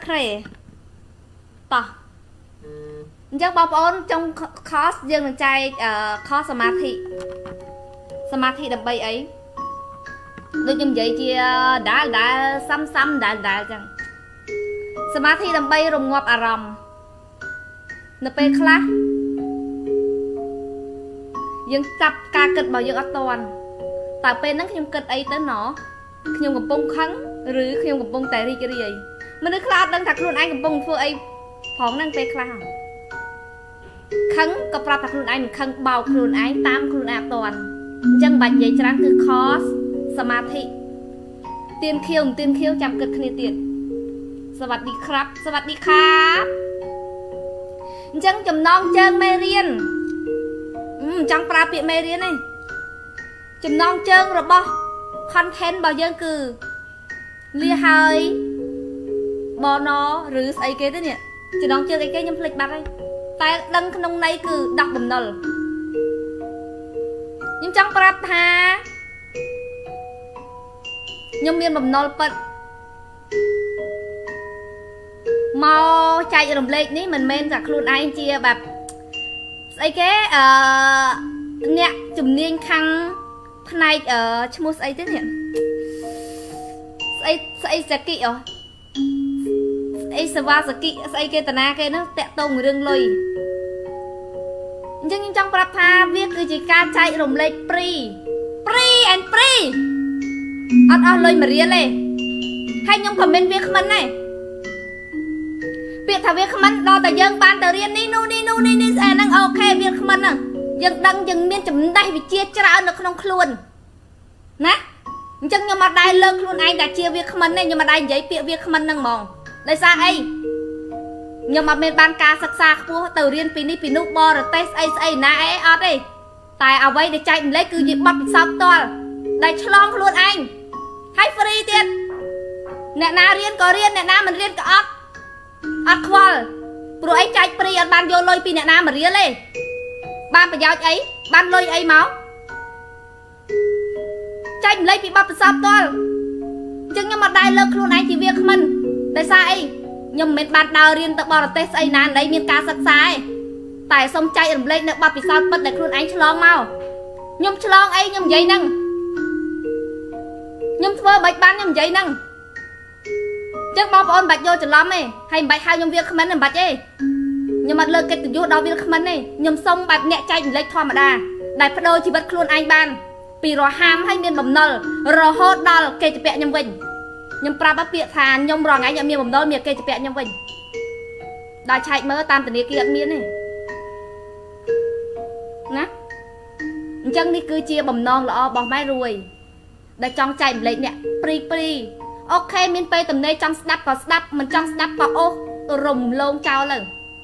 รต่อจังบอกอนtrong course ยังหนึ่งใจcourse สมาธิดับใบấy đôi nhầm vậy chia đã xăm đã chẳng สมาธิดับใบรวมงบอารมณ์นเปคลายังจับการเกิดบ่ยังอัตวันแต่เป็นนั้นขยมเกิดไอ้เต้นหนอขยมกับปงคังหรือขยมกับปงแต่รีกรีมันนึกคลาดดังถักครูนไอ้กับปงเฟื่อไอ้ผองนั่งเปคลาคังกับปลาถักครูนไอ้คังเบาครูนไอ้ตามครูนไอ้ตอนยังบัดใหญ่จังคือคอสสมาธิเตียนเคียวจับเกิดคณีเตียนสวัสดีครับสวัสดีครับจังจำนองเจิงไม่เรียนจังปลาเปียไม่เรียนนี่จำนองเจิงหรือบ่คอนเทนต์บ่ยังคือเลี้ยหายบอนอหรือไอเกต้เนี่ยจำนองเจิงไอเกยังผลิตบัตรแต่ดังขนมในคือดักบ่มนลยังจังปลาหายังมีบ่มนลปัดมอใจรำเล็กนี่มันเมนจากครูนไอเจียแบบไอ้แกเนี่ยจุ่มเนียนคังภายในชมูสไอ้ที่เนี่ยไอ้สกิอ๋อไอ้สวาสกิไอ้แกตนาแกนั่งแตะตรงเรื่องเลยยังจังปรับพาเวียคือจีการใจรำเล็กปรีอันปรีอัดเลยมาเรียนเลยให้ยงคอมเมนต์เวียมันไงเปียกทวีขมันรอแต่ยังบานแต่เรียนนี่นู่นแอนนั่งโอเคเวียกขมันน่ะยังดังยังเมียนจำได้วิเชียจ้าหนักน้องคลวนนะจังยังมาได้เลิกคลวนไอ้แต่เชียเวียกขมันเนี่ยยังมาได้ใหญ่เปียกเวียกขมันนั่งมองได้ซาไอ้ยังมาเมียนบานกาสักซาพัวแต่เรียนปีนี้ปีนุบอร์เตสไอ้นะไอ้ออดไอ้แต่เอาไว้ในใจมันเล็กคือหยิบบัตรซับตัวได้ฉลองคลวนไอ้ให้ฟรีเตียนเนี่ยนาเรียนก็เรียนเนี่ยนามันเรียนก็ออกอักวอลปลุกไอ้ใจปรีอันบานโยลอยปีเนี่ยน้ำมาเรียเลยบานไปยาวไอ้บานลอยไอ้เมาใจมันเลยปีบับไปซับตัวจึงยังมาได้เลิกครูนไอ้จีเวียกมันได้ซาไอ้ยังเม็ดบานดาวเรียนตะบอร์เตสไอ้นานได้มีการศึกษาแต่สมใจอันเล็กเนี่ยบับไปซับปัดได้ครูนไอ้ฉลองเมายมฉลองไอ้ยมใหญ่นั่งยมเฟอร์ใบบ้านยมใหญ่นั่งจังบอปอนบัดโยจะล้อมไงให้บัดข้าวยมเวียกขมันนั่นบัดเอ้ยมมาเลิกเกตยูดาวเวียกขมันนี่ยมส่งบัดแหนใจเล็กทอมาได้ได้พระโดชีวิตครูนไอ้บ้านปีรอห้ามให้เมียนบ่มนลรอโฮดดอลเกจะเปะยมวิญยมปราบเปียทานยมรอไงยมเมียบ่มนลเมียเกจะเปะยมวิญได้ใช้เมื่อตามตันนี้เกียรเมียนี่นะจังนี่คือเชียบ่มนลละบอกไม่รวยได้จ้องใจเล็กเนี่ยปรีโอเคมินไปตำเนยจังสนับก็สนับมันจังสนับก็โอ้รุมลงเจ้าเลย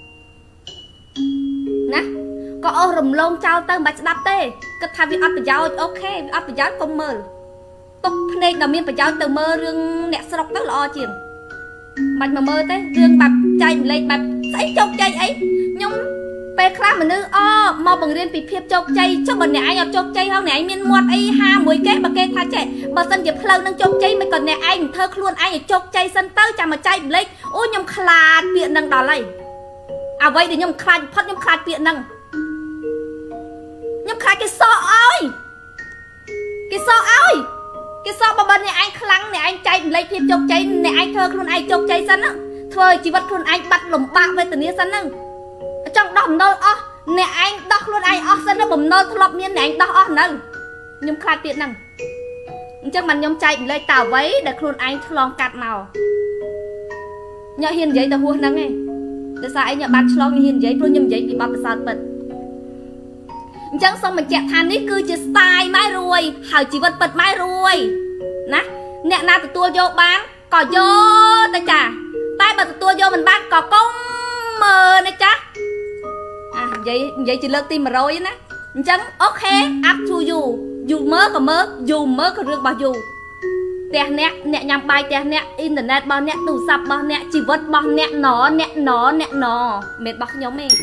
นะก็โอ้รุมลงเจ้าเติมบัดสนับเต้ก็ทำวิอัดประโยชน์โอเควิอัดประโยชน์ก็มือตกในดำมินประโยชน์เติมมือเรื่องเนี่ยสลบตั้งรอเจียงมันมาเมื่อเต้เรื่องแบบใจเล็กแบบใส่จกใจไอ้ยงไปคลามันนึกมอบังเรียนปีเพียบจกใจชอบบันเนี่ยไอ้เอาจกใจเขาเนี่ยมินมวดไอ้ห้ามวยแก้บังเกท่าใจบังสันจะเพลิงนั่งจกใจไม่ก่อนเนี่ยไอ้เธอคลวนไอ้จกใจสันเตอร์จะมาใจเล็กโอ้ยยำคลาดเปียนังดอเลยเอาไว้เดี๋ยวยำคลาดพอดยำคลาดเปียนังยำคลาดแกซ้ออ้อยแกซ้ออ้อยแกซ้อบันเนี่ยไอ้คลังเนี่ยไอ้ใจเล็กเพียบจกใจเนี่ยไอ้เธอคลวนไอ้จกใจสันนะเธอชีวิตคลวนไอ้บัดหล่มปากไว้ตัวนี้สันนึงจังดอกนออ๋อเนี่ยไอ้ดอกluônไอ้อ๋อสันนะผมนอทลบเนี่ยเนี่ยไอ้ดอกอ๋อนั่งยมคลายเปลี่ยนนั่งจังมันยมใจเลยต่าไว้แต่ครูไอ้ทดลองกัดเมาเนาะเฮียนใหญ่แต่หัวนั่งไงแต่สายเนาะบ้านฉลองเฮียนใหญ่เพราะยมใหญ่ปีบับประสาทเปิดจังส่งมันแจกทานนี่คือจะสไตล์ไม้รวยหายชีวิตเปิดไม้รวยนะเนี่ยนาตัวโยบ้านก่อโยแต่จ่าใต้บัตรตัวโยมันบ้านก่อก้มเมอนะจ๊ะvậy chỉ lợt tim mà rồi nè chẳng ok up to you dù mớ có rước bao dù tè nè nhằm bài tè nè internet bao nè tủ sập bao nè chỉ vật bao nè nó mệt bao nhóm mình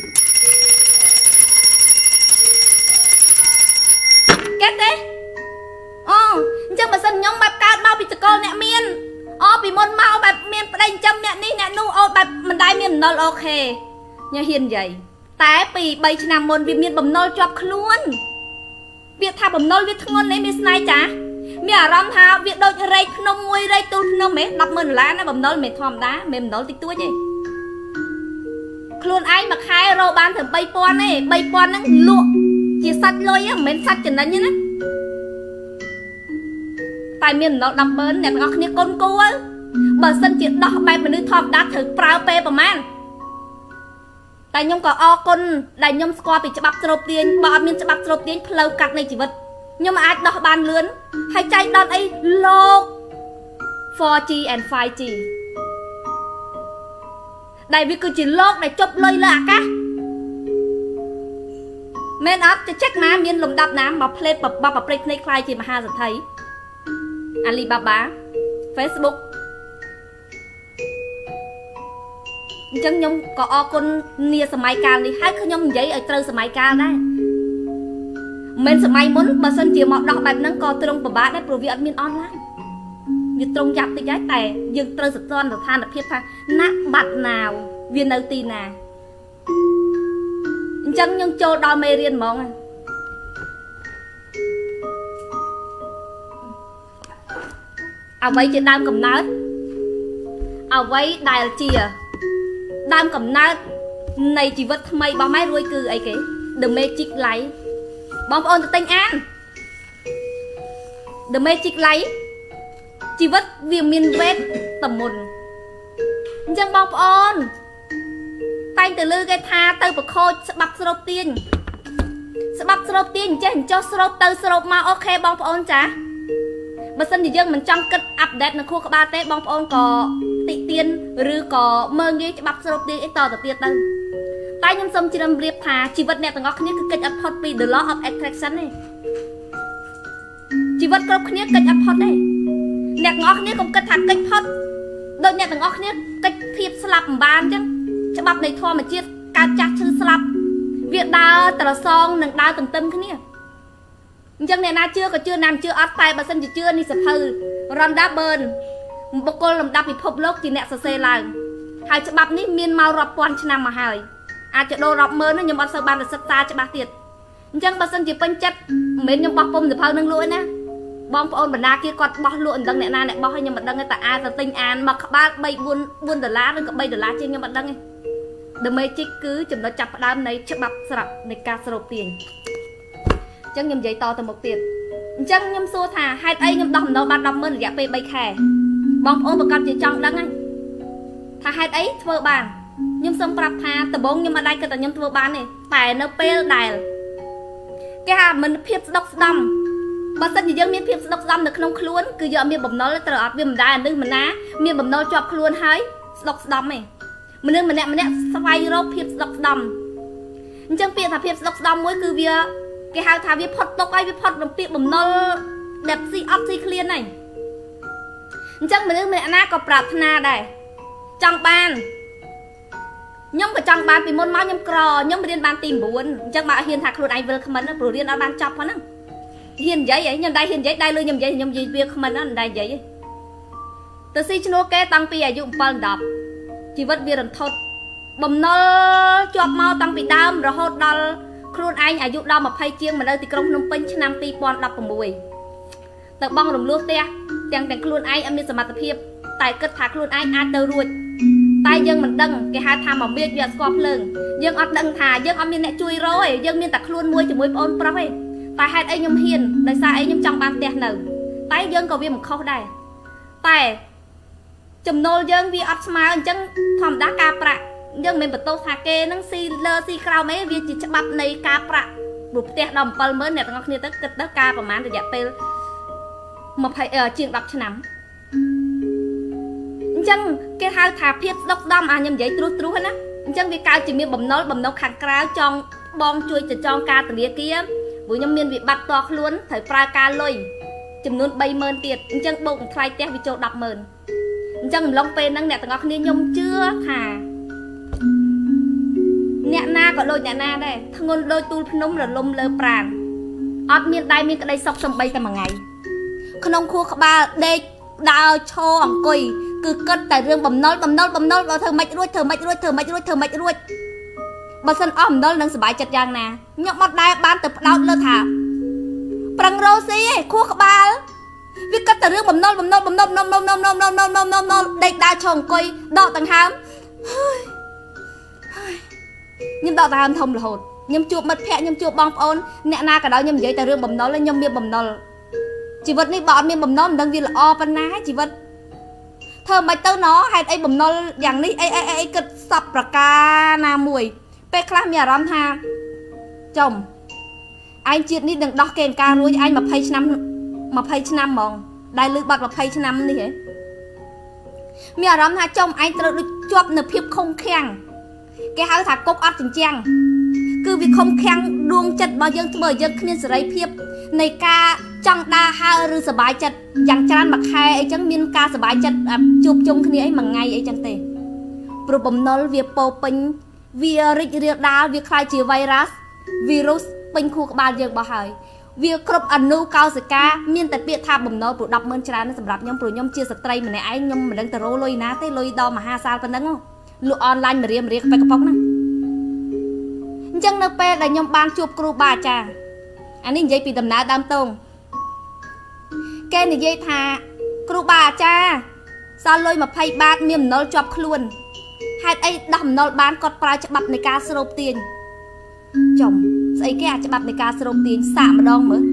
kết đấy chẳng mà sân nhóm bạc cao bao bị con nè miên bị môn mau bạch miền đánh châm nè ní nè nu ô bạch mình đai miền nol ok nhà hiền vậy té bị bay nằm môn vì miền bầm nol chọc luôn việc thà bầm nol việc ngon lấy miền này chả miền ram thà việc đôi rây nông mui rây tu nông mẹ đập mình lá nó bầm nol mẹ thòm đá mẹ bầm nol tích túi gì luôn ai mà khai rô ban thử bay pon này bay pon nó lụa chỉ sạch lôi á mến sạch chừng đấy nhá tại miền nó đập bến nè ngọc như con cô á bờ sân chuyện đọc bài mà nữ thòm đã thử prao pe bờ man tại nhung có o con đại nhung score bị chập srop tiền bờ miền chập srop tiền lâu cắt này chỉ vật nhưng mà ai đọc bàn lươn hay chạy đòn ấy lô 4G and 5G đại vì cứ chỉ lô này chụp lôi là cá men ấp cho chắc má miền lồng đập nám mà play bập play này khai chỉ mà ha rồi thấy Alibaba Facebook chân nhung có o con nia sờ mai cao đi hai khơi nhung giấy ở trâu sờ mai cao đấy mình sờ mai muốn mà sân chiều mọt đọc bài nắng co trong bờ bá đấy pro việc miền online việc trong giặt thì cái tè dừng trâu sờ son rồi than được thiệp tha nát bạt nào viên đầu tin nè chân nhung châu đo mê riêng mong à vậy chị đam cầm nát à vậy đài chìa đam cầm nát này chỉ vật mày bao máy ruồi cừ ấy cái the magic light bom ôn từ tinh an the magic light chỉ vật viêm miên vết tầm một chân bom ôn tay từ lư cái tha từ bậc khôi bắp srop tiên bắp srop tiên chứ cho srop từ srop mà ok bom ôn chả bữa sinh thì dân mình trong cách update nó khu có 3 tế bóng ôn có tị tiên rư có mơ nghe cho bắp srop tiên ít to từ tiên tân tay nhâm xâm chỉ đâm riêng thà chỉ vật nè từ ngóc khuyết cái cách upload vì the law of attraction này chỉ vật có khuyết cách upload này nè ngóc khuyết cũng cách thạc cách upload đôi nè từ ngóc khuyết cách thiệp slap bàn chứ cho bắp này thua mà chiết cao chắc chân slap việc đào tờ là son nâng đào từng tâm khuyết chân này na chưa nằm chưa ớt tay bà sinh chỉ chưa đi sập hư ron đá bơn bọc cô làm đạp bị phốp lốc thì nẹt sờ lại hai chợ bắp ní miên mau rập quan cho nằm mà hai à chợ đồ rập mơ nó nhưng bao sao ban được sắp ta cho bác tiệt chân bà sinh chỉ phân chất mến nhưng bọc phôm được phơi nâng lụi nè bom ôn bẩn na kia còn bọc lụi đằng nẹt na nẹt bọc hay nhưng mà đằng cái tại ai là tinh an mà ba bay buôn đờ lá đừng có bay đờ lá trên nhưng mà đằng này đừng mấy chiếc cứ chừng nó chập đám này chợ bắp sập này ca srop tiền chân nhầm giấy to từ một tiền chân nhầm xua thà hai tay nhầm đầm đâu ban đầm mơn dạ pe bay khè bom ôm một con chỉ trong đắng anh thà hai ấy thưa bàn nhầm xâm prap thà từ bốn nhưng mà đây cái từ nhầm thưa bàn này tại nó pe đài cái hà mình phiếp độc đầm mà sao gì dân miền phiếp độc đầm được không luôn cứ giờ miền bầm nó là từ ở miền đài nước mình ná miền bầm nó chọc luôn hay độc đầm này mình nè xoay rô phiếp độc đầm chân phiếp thà phiếp độc đầm mới cứ việc cái hàng thà vi phật tộc ai vi phật đồng tiệm bầm nol đẹp si ấp si clean này chắc mình mẹ na có pratna đây trong ban nhóm của trong ban vì môn máu nhóm cò nhóm bên ban tìm buồn chắc bạn hiền thạc luôn ai vừa không nó liền ở ban chọc nó hiền giấy vậy nhưng đây hiền giấy đây luôn nhầm gì việc không nó đây giấy từ si chino ke tăng pi dụng pan đập chỉ vật việc làm thốt bầm nol chọc mau tăng bị đam rồi hốt đal khuôn anhอายุ 10 chiêng mà nơiទីក្រុងភ្នំពេញឆ្នាំ 2016 ទៅបងរំលោះផ្ទះទាំងខ្លួនឯងអត់មានសមត្ថភាពតែគិតថាខ្លួនឯងអាចទៅរួចតែយើងមិនដឹងគេហៅថាមកមានវាស្គាល់ភ្លើងយើងអត់ដឹងថាយើងអត់មានអ្នកជួយរយយើងមានតែខ្លួនមួយជាមួយប្អូនប្រុសឯងតែហេតុអីខ្ញុំហ៊ានដោយសារអីខ្ញុំចង់បានផ្ទះនៅតែយើងក៏វាមិនខុសដែរតែចំណូលយើងវាអត់ស្មើអញ្ចឹងធម្មតាការប្រាក់យើងមិនបន្ទោសថាគេនឹងស៊ីលើស៊ីក្រោមអីវាជាច្បាប់នៃការប្រាក់ព្រោះផ្ទះដល់ 70000 អ្នកទាំងអស់គ្នាទៅគិតទៅការប្រហែលរយៈពេល20ជាង 10 ឆ្នាំអញ្ចឹងគេហៅថាភាពស្ដុកស្ដំខ្ញុំនិយាយត្រួសណាអញ្ចឹងវាកើតជាមានបំណុលខាងក្រៅចង់បងជួយទៅចងការធនាគារព្រោះខ្ញុំមានវិបត្តិតខ្លួនត្រូវប្រើការលុយចំនួន 30000 ទៀតអញ្ចឹងបូកថ្លៃផ្ទះវាចូល 100,000 អញ្ចឹងអំឡុងពេលហ្នឹងអ្នកទាំងអស់គ្នាខ្ញុំជឿថាអ្នកណាក៏ដូចអ្នកណាដែរធ្ងន់ដូចទូលភ្នំរលំលើប្រាណអត់មានដៃមានក្តីសុខសំបីតែមួយថ្ងៃក្នុងខួរក្បាលដេកដើរឈរអង្គុយគឺគិតតែរឿងបំណុលបើធ្វើមិនរួចបើសិនអស់បំណុលនឹងសុបាយចិត្តយ៉ាងណាខ្ញុំអត់ដែរបានទៅផ្ដោតលើថាប្រឹងរោស៊ីឯងខួរក្បាលវាគិតតែរឿងបំណុលដេកដើរឈរអង្គុយដកដង្ហើមខ្ញុំដកដង្ហើមធំរហូតខ្ញុំជួបមិត្តភក្តិខ្ញុំជួបបងប្អូនអ្នកណាក៏ដោយខ្ញុំនិយាយតែរឿងបំណុលខ្ញុំមានបំណុលជីវិតនេះបើអត់មានបំណុលមិនដឹងវាល្អប៉ុណ្ណាជីវិតធ្វើមិនទៅណហេតុអីបំណុលយ៉ាងនេះអីគិតសពប្រការណាមួយពេលខ្លះមានអារម្មណ៍ថាចំឯងជាតិនេះនឹងដោះកេនការរួចឯង20ឆ្នាំហ្មងដែលលឺបាត់20ឆ្នាំនេះហ៎មានអារម្មណ៍ថាចំឯងត្រូវដូចជាប់នៅភាពខំខាំងគេហៅថាគុកអត់ចិញ្ចាំងគឺវាខំខាំងដួងចិត្តរបស់យើងធ្វើឲ្យយើងគ្មានសេរីភាពនៃការចង់ដើរហើរឬសុបាយចិត្តយ៉ាងច្រើនមួយខែអីចឹងមានការសុបាយចិត្តជួបជុំគ្នាអីមួយថ្ងៃអីចឹងទេព្រោះបំណុលវាពោពេញវារីករាលដាលវាคล้ายជា virus ពេញខួរក្បាលយើងបោះហើយវាគ្រប់អនុកោសិកាមានតែពាក្យថាបំណុលព្រោះ100000ច្រើនសម្រាប់ខ្ញុំព្រោះខ្ញុំជាស្ត្រីម្នាក់ឯងខ្ញុំមិនដឹងទៅរកលុយណាទេលុយដល់មហាសាលប៉ុណ្ណឹងលក់អនឡាញម្រាមកប៉ិកប៉ុកហ្នឹងអញ្ចឹងនៅពេលដែលខ្ញុំបានជួបគ្រូបាអាចារ្យអានេះនិយាយពីដំណើរដើមតងគេនិយាយថាគ្រូបាអាចារ្យសល់លុយ20បាតមានបំណុលជាប់ខ្លួនហេតុអីដោះបំណុលបានគាត់ប្រើច្បាប់នៃការស្រូបទាញចំស្អីគេអាច្បាប់នៃការស្រូបទាញសាកម្ដងមើល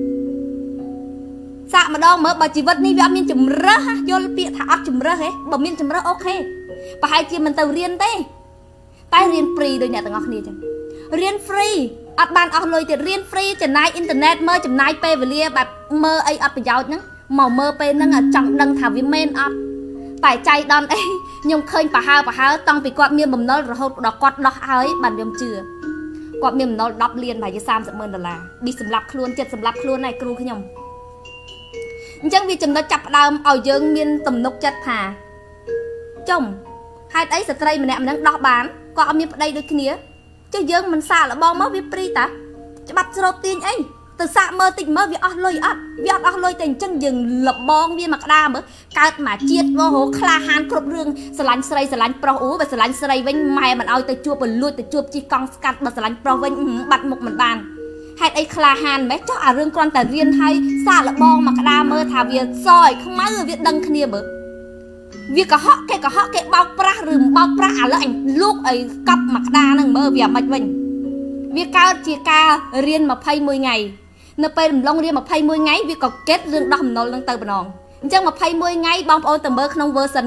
បើជីវិតនេះវាអត់មានជំរើសយល់ពាក្យថាអត់ជំរើសហ៎បើមានជំរើសអូខេប្រហែលជាមិនទៅរៀនទេតែរៀនហ្វ្រីដូចអ្នកទាំងអស់គ្នាចឹងរៀនហ្វ្រីអត់បានអស់លុយទៀតរៀនហ្វ្រីចំណាយអ៊ីនធឺណិតមើលចំណាយពេលវេលាបែបមើលអីអត់ប្រយោជន៍ហ្នឹងមកមើលពេលហ្នឹងចង់ដឹងថាវាមែនអត់តែចៃដន្យអីខ្ញុំឃើញប្រហើតាំងពីគាត់មានបំណុលរហូតដល់គាត់ដោះហើយបានខ្ញុំជឿគាត់មានបំណុល10លានប្រហែលជា$30,000ឌីសម្រាប់ខ្លួនចិត្តសម្រាប់ខ្លួនឯគ្រូខ្ញុំអញ្ចឹងវាចំណុចចាប់ផ្ដើមឲ្យយើងមានទំនុកចិត្តថាចំហេតុអីស្ត្រីម្នាក់ដោះបានគាត់អត់មានប្តីដូចគ្នាចុះយើងមិនសាកល្បងមកវាព្រីតាច្បាប់ស្រូបទាញអីទៅសាកមើលតិចមើលវាអស់លុយអត់វាអត់អស់លុយតែអញ្ចឹងយើងលបងវាមកក្តារមើលកើតមកជាតិមហោក្លាហានគ្រប់រឿងស្រឡាញ់ស្រីស្រឡាញ់ប្រុសអូបើស្រឡាញ់ស្រីវិញម៉ែមិនឲ្យទៅជួបបលួចទៅជួបជីកង់ស្កាត់បើស្រឡាញ់ប្រុសវិញបាត់មុខមិនបានហេតុអីក្លាហានម៉េចចុះអារឿងគ្រាន់តែរៀនឲ្យសាកល្បងមកក្តារមើលថាវាសឲ្យខ្មៅវាដឹងគ្នាមើលវាកុហកគេបោកប្រាស់ឬមិនបោកប្រាស់ឥឡូវអញលោកអីកប់មកក្តារហ្នឹងមើលវាមិនវិញវាកើតជាការរៀន21ថ្ងៃនៅពេលរំលងរៀន21ថ្ងៃវាក៏កេតរឿងដោះបំណុលនឹងទៅម្ដងអញ្ចឹង21ថ្ងៃបងប្អូនទៅមើលក្នុង version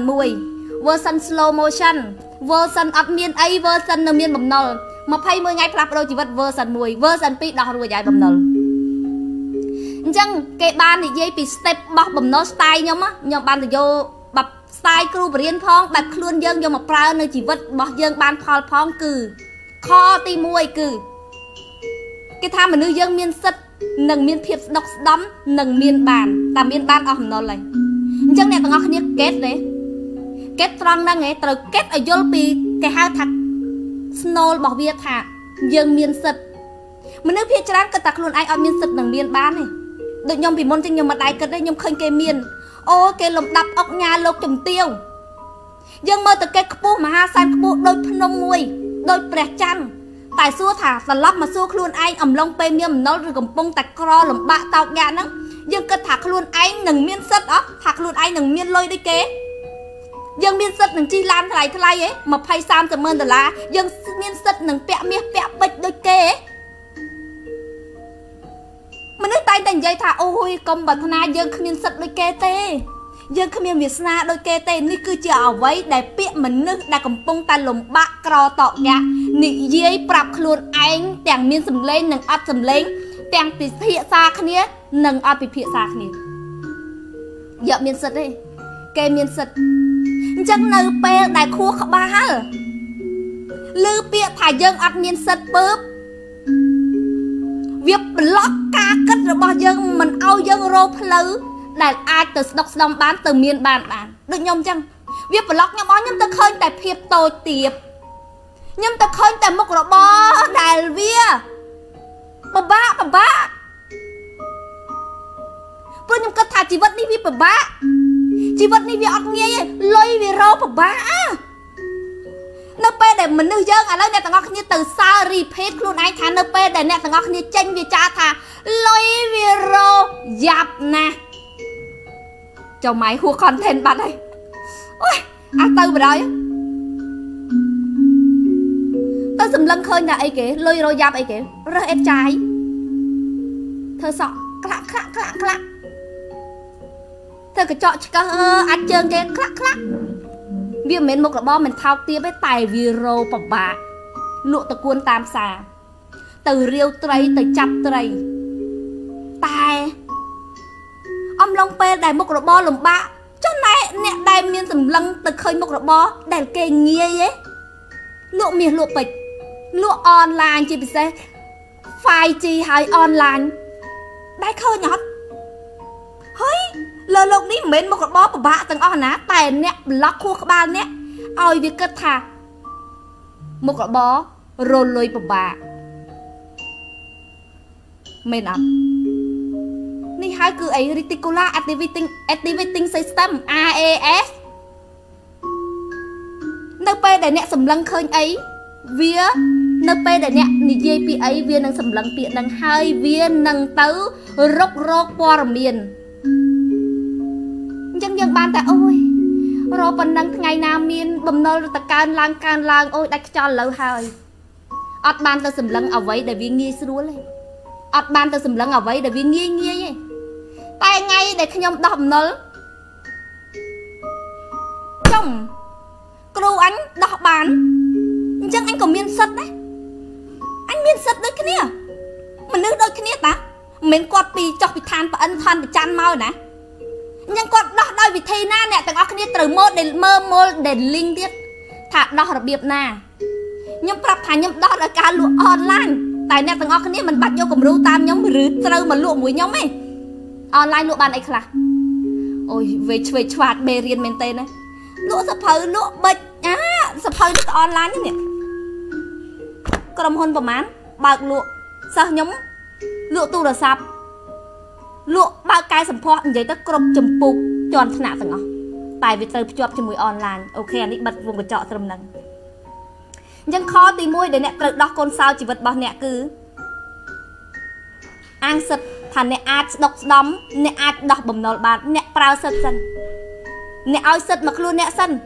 1 version slow motion version អត់មានអី version នៅមានបំណុល21ថ្ងៃផ្លាស់ប្ដូរជីវិត version 1 version 2ដោះរួចហើយបំណុលអញ្ចឹងគេបាននិយាយពី step របស់បំណុល style ខ្ញុំបានទៅយកបែប style គ្រូបរៀនផងបែបខ្លួនយើងយកមកប្រើនៅជីវិតរបស់យើងបានផលផងគឺខទី1គឺគេថាមនុស្សយើងមានសិទ្ធិនឹងមានភាពស្ដុកស្ដំនឹងមានបានតែមានបានអស់បំណុលហើយអញ្ចឹងអ្នកទាំងអស់គ្នាកេតទេកេតត្រង់ហ្នឹងឯងត្រូវកេតឲ្យយល់ពីគេហៅថា snol របស់វាថាយើងមានសិទ្ធិមនុស្សភាគច្រើនគិតថាខ្លួនឯងអត់មានសិទ្ធិនឹងមានបានទេដូចខ្ញុំពីមុនចឹងខ្ញុំមិនដែរគិតទេខ្ញុំឃើញគេមានអូគេលំដាប់អុកញ៉ាលោកជំទាវយើងមើលទៅគេខ្ពស់មហាសានខ្ពស់ដូចភ្នំមួយដូចព្រះច័ន្ទតែសួរថាត្រឡប់មកសួរខ្លួនឯងអំឡុងពេលមានបំណុលឬកំពុងតែក្រលំបាកតោកយ៉ាហ្នឹងយើងគិតថាខ្លួនឯងនឹងមានសិទ្ធអត់ថាខ្លួនឯងនឹងមានលុយដូចគេយើងមានសិទ្ធនឹងជិះឡានថ្លៃហ៎$20-30,000យើងមានសិទ្ធនឹងពាក់មាសពាក់ពេជ្រដូចគេមនុស្សតែងតែនិយាយថាអូយកុំប្រាថ្នាយើងគ្មានសិទ្ធដូចគេទេយើងគ្មានវាសនាដូចគេទេនេះគឺជាអ្វីដែលពាក្យមនុស្សដែលកំពុងតែលំបាកក្រតកយ៉ានិយាយប្រាប់ខ្លួនឯងទាំងមានសម្លេងនិងអត់សម្លេងទាំងពិភាក្សាគ្នានិងអត់ពិភាក្សាគ្នាយកមានសិទ្ធទេគេមានសិទ្ធអញ្ចឹងនៅពេលដែលខួរក្បាលឮពាក្យថាយើងអត់មានសិទ្ធពើបវាប្លុកការគិតរបស់យើងមិនឲ្យយើងរកផ្លូវដែលអាចទៅស្ដុកស្ដំបានទៅមានបានដូចខ្ញុំអញ្ចឹងវាប្លុកខ្ញុំទៅឃើញតែភាពតូចទាបខ្ញុំទៅឃើញតែមុខរបរដែលវាពិបាកព្រោះខ្ញុំគិតថាជីវិតនេះវាពិបាកជីវិតនេះវាអត់ងាយទេលុយវារោពិបាកនៅពេលដែលមនុស្សយើងឥឡូវអ្នកទាំងអស់គ្នាទៅសើរីភេទខ្លួនឯងថានៅពេលដែលអ្នកទាំងអស់គ្នាចេញវាចាថាលុយវារោយ៉ាប់ណាស់ចុះម៉ៃហួស content បាត់ហើយអូយអាទៅបដ ாய் ទៅសម្លឹងឃើញថាអីគេលុយរោយ៉ាប់អីគេរើសអេតចាយធ្វើសក់ក្លាក់ធ្វើកញ្ចក់ឆ្កឹះអាចជើងគេក្លាក់វាមិនមែនមុខរបរមិនថោកទាបទេតែវារោពិបាកលក់តកួនតាមផ្សារទៅរាវត្រីទៅចាប់ត្រីតែអំឡុងពេលដែលមុខរបរលំបាកចុះណែអ្នកដែលមានសម្លឹងទៅឃើញមុខរបរដែលគេងាយលក់មាសលក់ពេជ្រលក់អនឡាញជាពិសេស 5G ហើយអនឡាញដែលឃើញអត់ហើយលើលោកនេះមិនមែនមុខរបរពិបាកទាំងអស់ណាតែអ្នកប្លុកខួរក្បាលអ្នកឲ្យវាគិតថាមុខរបររលុយពិបាកមែនអត់នេះហើយគឺអី Reticular Activating System RAS នៅពេលដែលអ្នកសម្លឹងឃើញអីវានៅពេលដែលអ្នកនិយាយពីអីវានឹងសម្លឹងពាក្យនឹងហើយវានឹងទៅរករកព័ត៌មានអញ្ចឹងយើងបានតែអូយរកប៉ុណ្ណឹងថ្ងៃណាមានបំណុលទៅកើនឡើងអូយដាច់ខ្យល់លើហើយអត់បានទៅសម្លឹងអ្វីដែលវាងាយស្រួលទេអត់បានទៅសម្លឹងអ្វីដែលវាងាយទេតែថ្ងៃដែលខ្ញុំដោះបំណុលចំគ្រូអញដោះបានអញ្ចឹងអញក៏មានសិទ្ធដែរអញមានសិទ្ធដូចគ្នាមនុស្សដូចគ្នាតាមិនមែនគាត់ពីចុះពីឋានប្អិនឋានប្រច័នមកណាអញ្ចឹងគាត់ដោះដោយវិធីណាអ្នកទាំងអស់គ្នាត្រូវមើល modeling ទៀតថាដោះរបៀបណាខ្ញុំប្រាប់ថាខ្ញុំដោះដោយការលក់អនឡាញតែអ្នកទាំងអស់គ្នាមិនបាច់យកគំរូតាមខ្ញុំឬត្រូវមកលក់មួយខ្ញុំទេអនឡាញលក់បានអីខ្លះអូយវេឆ្វេឆ្វាតមេរៀនមែនទេណាលក់សភៅលក់បិចសភៅនេះក៏អនឡាញនេះក្រុមហ៊ុនប្រមាណបើកលក់សិស្សខ្ញុំលក់ទូរស័ព្ទលក់បើកកែសម្ផស្សនិយាយទៅគ្រប់ចម្ពោះជាន់ថ្នាក់ទាំងអស់តែវាត្រូវភ្ជាប់ជាមួយអនឡាញអូខេអានេះបិទវងកញ្ចក់ត្រឹមហ្នឹងអញ្ចឹងខទី1ដែលអ្នកត្រូវដោះកូនសោជីវិតរបស់អ្នកគឺអាងសិទ្ធថាអ្នកអាចស្ដុកស្ដំអ្នកអាចដោះបំណុលបានអ្នកប្រើសិទ្ធសិនអ្នកឲ្យសិទ្ធមកខ្លួនអ្នកសិន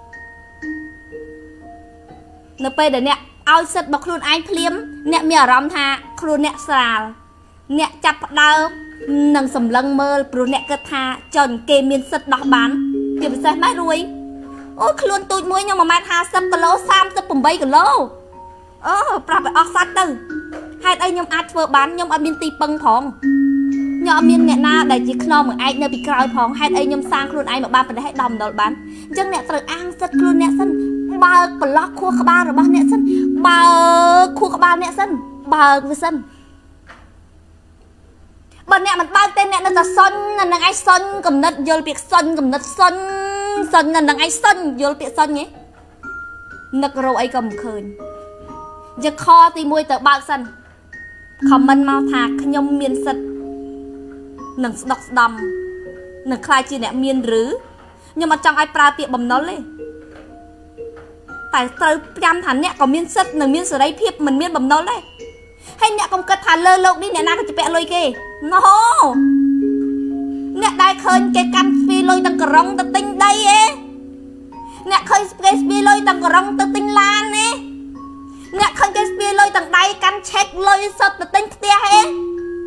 នៅពេលដែលអ្នកឲ្យសិទ្ធមកខ្លួនឯងភ្លាមអ្នកមានអារម្មណ៍ថាខ្លួនអ្នកស្រាលអ្នកចាប់ផ្ដើមនឹងសម្លឹងមើលព្រោះអ្នកគិតថាចុញគេមានសិទ្ធដោះបានជាពិសេសម៉ែរួយអូខ្លួនទូចមួយខ្ញុំ 1.50 គីឡូ 38 គីឡូអូប្រាប់ឲ្យអស់សាច់ទៅហេតុអីខ្ញុំអាចធ្វើបានខ្ញុំអត់មានទីពឹងផងខ្ញុំអត់មានអ្នកណាដែលជាខ្នងមួយឯកនៅពីក្រោយផងហេតុអីខ្ញុំសាងខ្លួនឯងមកបានប៉ុណ្ណេះឲ្យដំដុលបានអញ្ចឹងអ្នកត្រូវអាងសិទ្ធខ្លួនអ្នកសិនបើកប្រឡោះខួរក្បាលរបស់អ្នកសិនបើកខួរក្បាលអ្នកសិនបើកវាសិនបើអ្នកមិនបើកទេអ្នកនៅតែសុញនឹងឯងសុញកំណត់យល់ពាក្យសុញកំណត់សុញនឹងឯងសុញយល់ពាក្យសុញហ៎នឹករកអីក៏មិនឃើញយកខទី1ទៅបើកសិន comment មកថាខ្ញុំមានសិទ្ធនឹងស្ដុកស្ដំនឹងខ្លាចជាអ្នកមានឬខ្ញុំអត់ចង់ឲ្យប្រើពាក្យបំណុលទេតែត្រូវចាំថាអ្នកក៏មានសិទ្ធនឹងមានសេរីភាពមិនមានបំណុលដែរហើយអ្នកកុំគិតថាលើលោកនេះអ្នកណាក៏ជាពាក់លុយគេ No អ្នកដែលឃើញគេកាន់ស្ពីលុយទាំងក្រុងទៅទិញដីឯងអ្នកឃើញគេស្ពីលុយទាំងក្រុងទៅទិញឡានឯងអ្នកឃើញគេស្ពីលុយទាំងដៃកាន់ឆែកលុយសុទ្ធទៅទិញផ្ទះឯង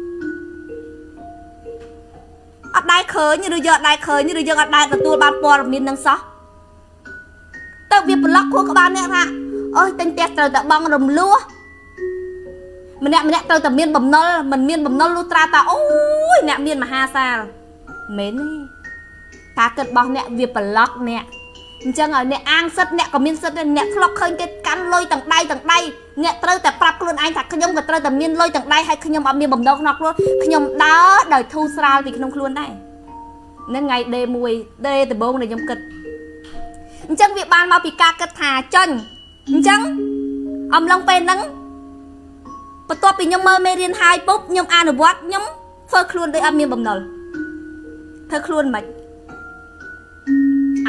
អត់ដែរឃើញឬយកអត់ដែរឃើញឬយកអត់ដែរទទួលបានព័ត៌មាននឹងសោះទៅវាប្លុកខួរក្បាលអ្នកថាអើយទិញផ្ទះត្រូវតែបង់រំលោះម្នាក់ត្រូវតែមានបំណុលមិនមានបំណុលលុះត្រាតាអូយអ្នកមានមហាសាលមែនទេការគិតរបស់អ្នកវាប្លុកអ្នកអញ្ចឹងឲ្យអ្នកអាងសិទ្ធអ្នកក៏មានសិទ្ធអ្នកធ្លាប់ឃើញគេកាន់លុយទាំងដៃអ្នកត្រូវតែប្រាប់ខ្លួនឯងថាខ្ញុំក៏ត្រូវតែមានលុយទាំងដៃហើយខ្ញុំអត់មានបំណុលក្នុងខ្លួនខ្ញុំដើរដោយធូរស្រាលពីក្នុងខ្លួនដែរនឹងថ្ងៃ day 1 day ដំបូងដែលខ្ញុំគិតអញ្ចឹងវាបានមកពីការគិតថាចាញ់អញ្ចឹងអំឡុងពេលហ្នឹងបន្ទាប់ពីខ្ញុំមើលមេរៀនហើយปุ๊បខ្ញុំអនុវត្តខ្ញុំធ្វើខ្លួនដូចអត់មានបំណុលធ្វើខ្លួនមិន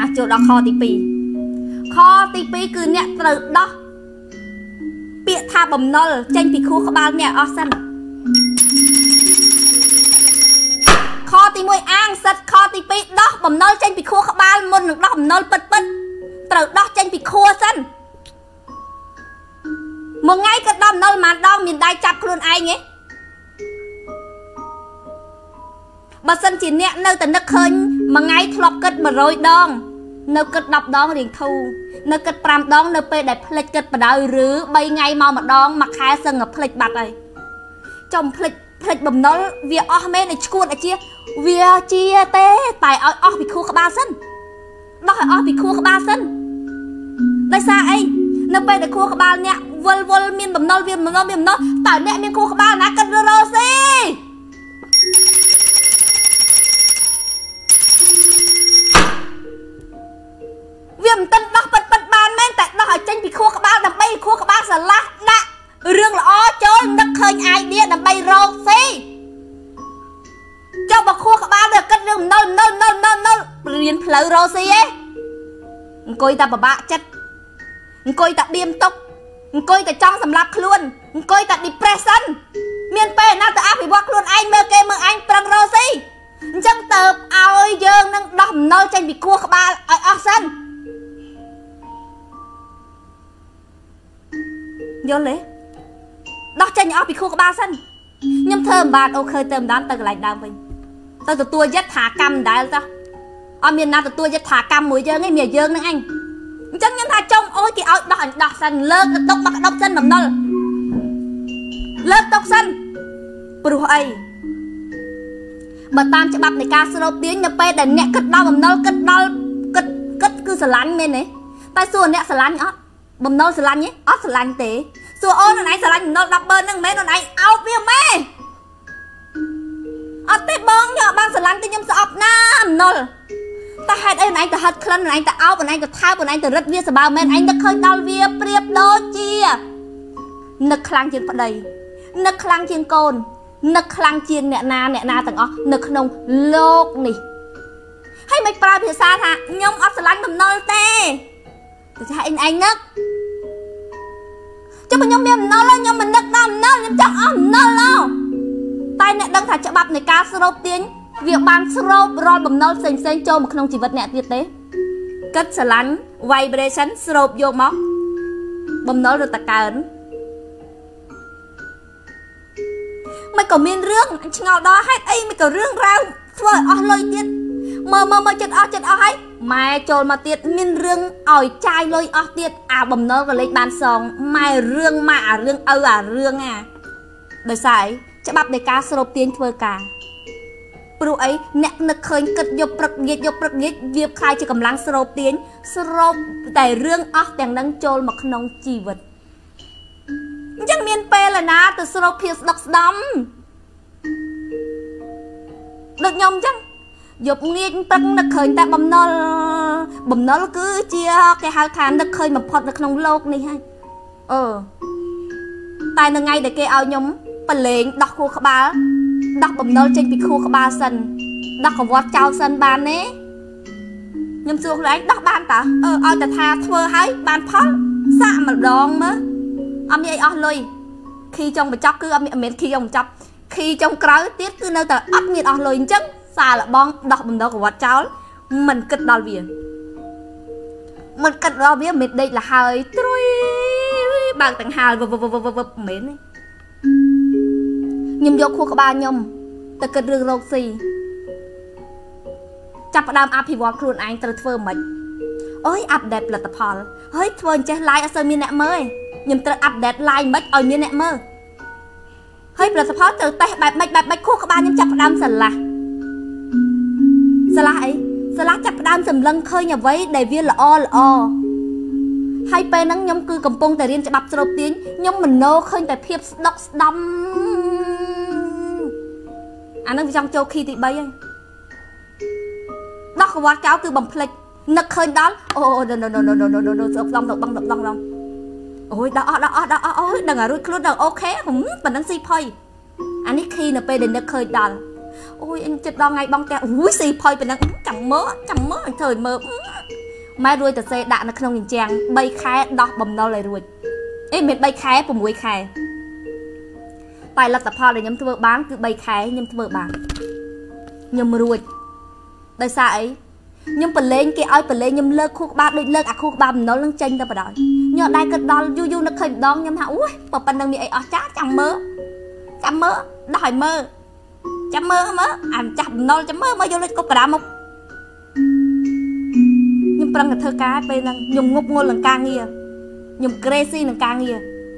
ចូលដល់ខទី2ខទី2គឺអ្នកត្រូវដោះពាក្យថាបំណុលចេញពីខួរក្បាលអ្នកអស់សិនខទី1អាងសិតខទី2ដោះបំណុលចេញពីខួរក្បាលមុននឹងដោះបំណុលពិតត្រូវដោះចេញពីខួរសិនមួយថ្ងៃក៏ដោះបំណុលប៉ុន្មានដងមានដៃចាប់ខ្លួនឯងទេបើសិនជាអ្នកនៅតែនឹកឃើញមួយថ្ងៃធ្លាប់គិត100ដងនៅគិត10ដងរៀងធូរនៅគិត5ដងនៅពេលដែលផ្លិចគិតបដ ாய் ឬ3ថ្ងៃមកម្ដងមួយខែសឹងតែផ្លិចបាត់ហើយចំផ្លិចបំណុលវាអស់មែនឲ្យឈួតអាជាវាជាទេតែឲ្យអស់ពីខួរក្បាលសិនដោះឲ្យអស់ពីខួរក្បាលសិនដោយសារអីនៅពេលដែលខួរក្បាលអ្នកវល់មានបំណុលវាបំណុលតើអ្នកមានខួរក្បាលណាគិតរស់ស៊ីវាមិនទាន់ដោះពិតបានមែនតែដោះឲ្យចេញពីខួរក្បាលដើម្បីខួរក្បាលស្រឡះដាក់រឿងល្អចូលនឹកឃើញ idea ដើម្បីរកស៊ីចុះបើខួរក្បាលវាគិតរឿងណុលរៀនផ្លូវរកស៊ីឯងអង្គុយតែពិបាកចិត្តអង្គុយតែបៀមទុកអង្គុយតែចង់សម្លាប់ខ្លួនអង្គុយតែ depression មានពេលណាទៅអភិវឌ្ឍខ្លួនឯងមើលគេមើលអញប្រឹងរកស៊ីអញ្ចឹងទៅឲ្យយើងនឹងដោះបំណុលចេញពីខួរក្បាលឲ្យអស់សិនយល់ទេដោះចេញអស់ពីខួរក្បាលសិនខ្ញុំធ្វើមិនបានអូខេទៅម្ដងទៅកន្លែងដើមវិញទៅទទួលយថាកម្មមិនដែលតោះអត់មានណាទទួលយថាកម្មមួយយើងទេមានយើងនឹងអញអញ្ចឹងខ្ញុំថាចុងអូយគេឲ្យដោះអញដោះសិនលើកទុកមកក្តុបសិនបំណុលលើកទុកសិនព្រោះអីបើតាមច្បាប់នៃការស្រូបទាញនៅពេលដែលអ្នកគិតដល់បំណុលគិតដល់គិតគឺស្រឡាញ់មែនទេតែសួរអ្នកស្រឡាញ់អត់បំណុលស្រឡាញ់ទេអត់ស្រឡាញ់ទេសួរអូនឯងស្រឡាញ់បំណុល10បឺនហ្នឹងមិនមែនអូនឯងអោបវាម៉េអត់ទេបងយកបានស្រឡាញ់តែខ្ញុំស្អប់ណាបំណុលតែហេតុអីអូនឯងទៅហិតក្លិនអូនឯងទៅអោបអូនឯងទៅថើបអូនឯងទៅរឹតវាសបើមែនឯងនឹកឃើញដល់វាប្រៀបដូចជានឹកខ្លាំងជាងប្តីនឹកខ្លាំងជាងកូននឹកខ្លាំងជាងអ្នកណាទាំងអស់នៅក្នុងលោកនេះហើយមិនប្រើភាសាថាខ្ញុំអត់ស្រឡាញ់បំណុលទេតែថាឯងនឹកចុះខ្ញុំមានបំណុលខ្ញុំមិននឹកដល់បំណុលខ្ញុំចង់អស់បំណុលតែអ្នកដឹងថាច្បាប់នៃការស្រូបទាញវាបានស្រូបរាល់បំណុលផ្សេងចូលមកក្នុងជីវិតអ្នកទៀតទេគិតស្រឡាញ់ vibration ស្រូបយកមកបំណុលរត់តកើនមិនក៏មានរឿងអញឆ្ងល់ដល់ហេតុអីមិនក៏រឿងរ៉ាវធ្វើឲ្យអស់លុយទៀតមើលចិត្តអស់ហើយម៉ែចូលមកទៀតមានរឿងឲ្យចាយលុយអស់ទៀតអាបំណុលក៏លេខបានសងម៉ែរឿងម៉ាក់អារឿងឪអារឿងអាដោយសារអីច្បាប់នៃការស្រូបទាញធ្វើការព្រោះអីអ្នកនឹកឃើញគិតយកព្រឹកងាកវាខ្លាយជាកម្លាំងស្រូបទាញស្រូបតែរឿងអស់ទាំងនឹងចូលមកក្នុងជីវិតអញ្ចឹងមានពេលណាទៅស្រូបភាពស្ដុកស្ដំដូចខ្ញុំអញ្ចឹងយប់ងាកព្រឹកនឹកឃើញតែបំណុលគឺជាគេហៅថានឹកឃើញបំផុតនៅក្នុងโลกនេះហើយតែនៅថ្ងៃដែលគេឲ្យខ្ញុំប្រឡែងដោះខួរក្បាលដោះបំណុលចេញពីខួរក្បាលសិនដោះកវត្តចោលសិនបានទេខ្ញុំសួរខ្លួនឯងដោះបានតើឲ្យតែថាធ្វើឲ្យបានផលសាក់ម្ដងមើលអត់មានអីអស់លុយខីចុងបញ្ចប់គឺអត់មានខីចុងបញ្ចប់ខីចុងក្រោយទៀតគឺនៅតែអត់មានអស់លុយអញ្ចឹងសារលបងដោះបំណុលកវត្តចោលមិនគិតដល់វាមិនដេកលហើយត្រុយបើកទាំងហាលវឹបមែនទេខ្ញុំយកខួរក្បាលខ្ញុំទៅគិតរឿងរកស៊ីចាប់ផ្ដើមអភិវឌ្ឍខ្លួនឯងត្រូវធ្វើមិនអូយអាប់ដេតផលិតផលហើយធ្វើអញ្ចេះ live អត់សូវមានអ្នកមើលខ្ញុំត្រូវអាប់ដេត live មិនឲ្យមានអ្នកមើលហើយផលិតផលត្រូវតេស្តបែបម៉េចខួរក្បាលខ្ញុំចាប់ផ្ដើមស្រឡះអីស្រឡះចាប់ផ្ដើមសម្លឹងឃើញអ្វីដែលវាល្អហើយពេលហ្នឹងខ្ញុំគឺកំពុងតែរៀនច្បាប់ស្រូបទាញខ្ញុំមโนឃើញតែភាពស្ដុកស្ដំអាហ្នឹងវាចង់ចូលខីទី3ហើយដោះកវត្តចោលគឺបំភ្លេចនឹកឃើញដល់អូស្អប់ឡំអូយដោះអស់អូយដឹងឲ្យរួចខ្លួនដល់អូខេប៉ណ្ណឹងស៊ីផុយអានេះខីនៅពេលដែលនឹកឃើញដល់អូយអញចិត្តដល់ថ្ងៃបងផ្ទះអូយស៊ីផុយប៉ណ្ណឹងចាំមើលអញធ្វើឲ្យមើលម៉ែរួយទៅសេដាក់នៅក្នុងជញ្ជាំង3ខែដោះបំណុលឲ្យរួចអេមិន3ខែ6ខែតែលទ្ធផលដែលខ្ញុំធ្វើបានគឺ3ខែខ្ញុំធ្វើបានខ្ញុំរួចដោយសារអីខ្ញុំប្រឡែងគេឲ្យប្រឡែងខ្ញុំលើកខួរក្បាលដូចលើកអាខួរក្បាលបំណុលនឹងចេញទៅបដ ாய் ខ្ញុំអត់ដែរគិតដល់យូរនឹកឃើញម្ដងខ្ញុំថាអូយប៉ុណ្្នឹងមានអីអស់ចាចាំមើលដោះឲ្យមើលចាំមើលអាចាស់បំណុលចាំមើលមកយកលេខកុបក្រាមមកខ្ញុំប្រឹងតែធ្វើការពេលហ្នឹងខ្ញុំងប់ងល់នឹងការងារខ្ញុំ crazy នឹងការងារ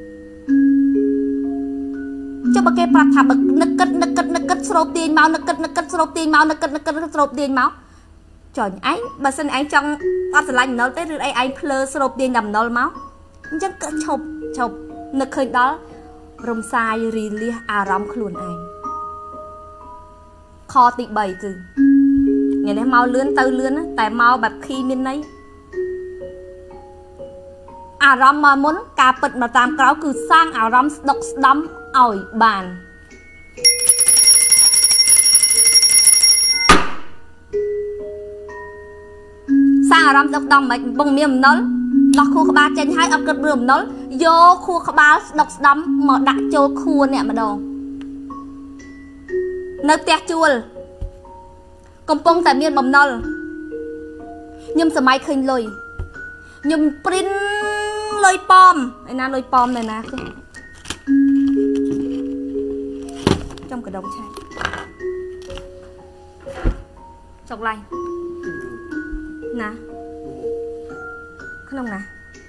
ចុះបើគេប្រាប់ថាបើនឹកគិតស្រូបទាញមកនឹកគិតស្រូបទាញមកនឹកគិតស្រូបទាញមកចុះឯងបើសិនឯងចង់អត់ស្រឡាញ់បំណុលទេឬអីឯងភ្លើស្រូបទាញដល់បំណុលមកអញ្ចឹងក៏ឈប់នឹកឃើញដល់រំសាយរីលះអារម្មណ៍ខ្លួនឯងខទី3គឺថ្ងៃនេះមកលឿនទៅលឿនតែមកបែបខីមានន័យអារម្មណ៍មកមុនការពិតមកតាមក្រោយគឺសាងអារម្មណ៍ស្ដុកស្ដំឲ្យបានសាងអារម្មណ៍ស្ដុកស្ដំមិនកំពុងមានបំណុលដោះខួរក្បាលចេញហើយអត់គិតរឿងបំណុលយកខួរក្បាលស្ដុកស្ដំមកដាក់ចូលខួរអ្នកម្ដងនៅផ្ទះជួលកំពុងតែមានបំណុលខ្ញុំសម័យឃើញលុយខ្ញុំព្រិនលុយប៉មឯណាលុយប៉មនៅណាទេចំកដុំឆាយចុកឡាញ់ណាក្នុងណា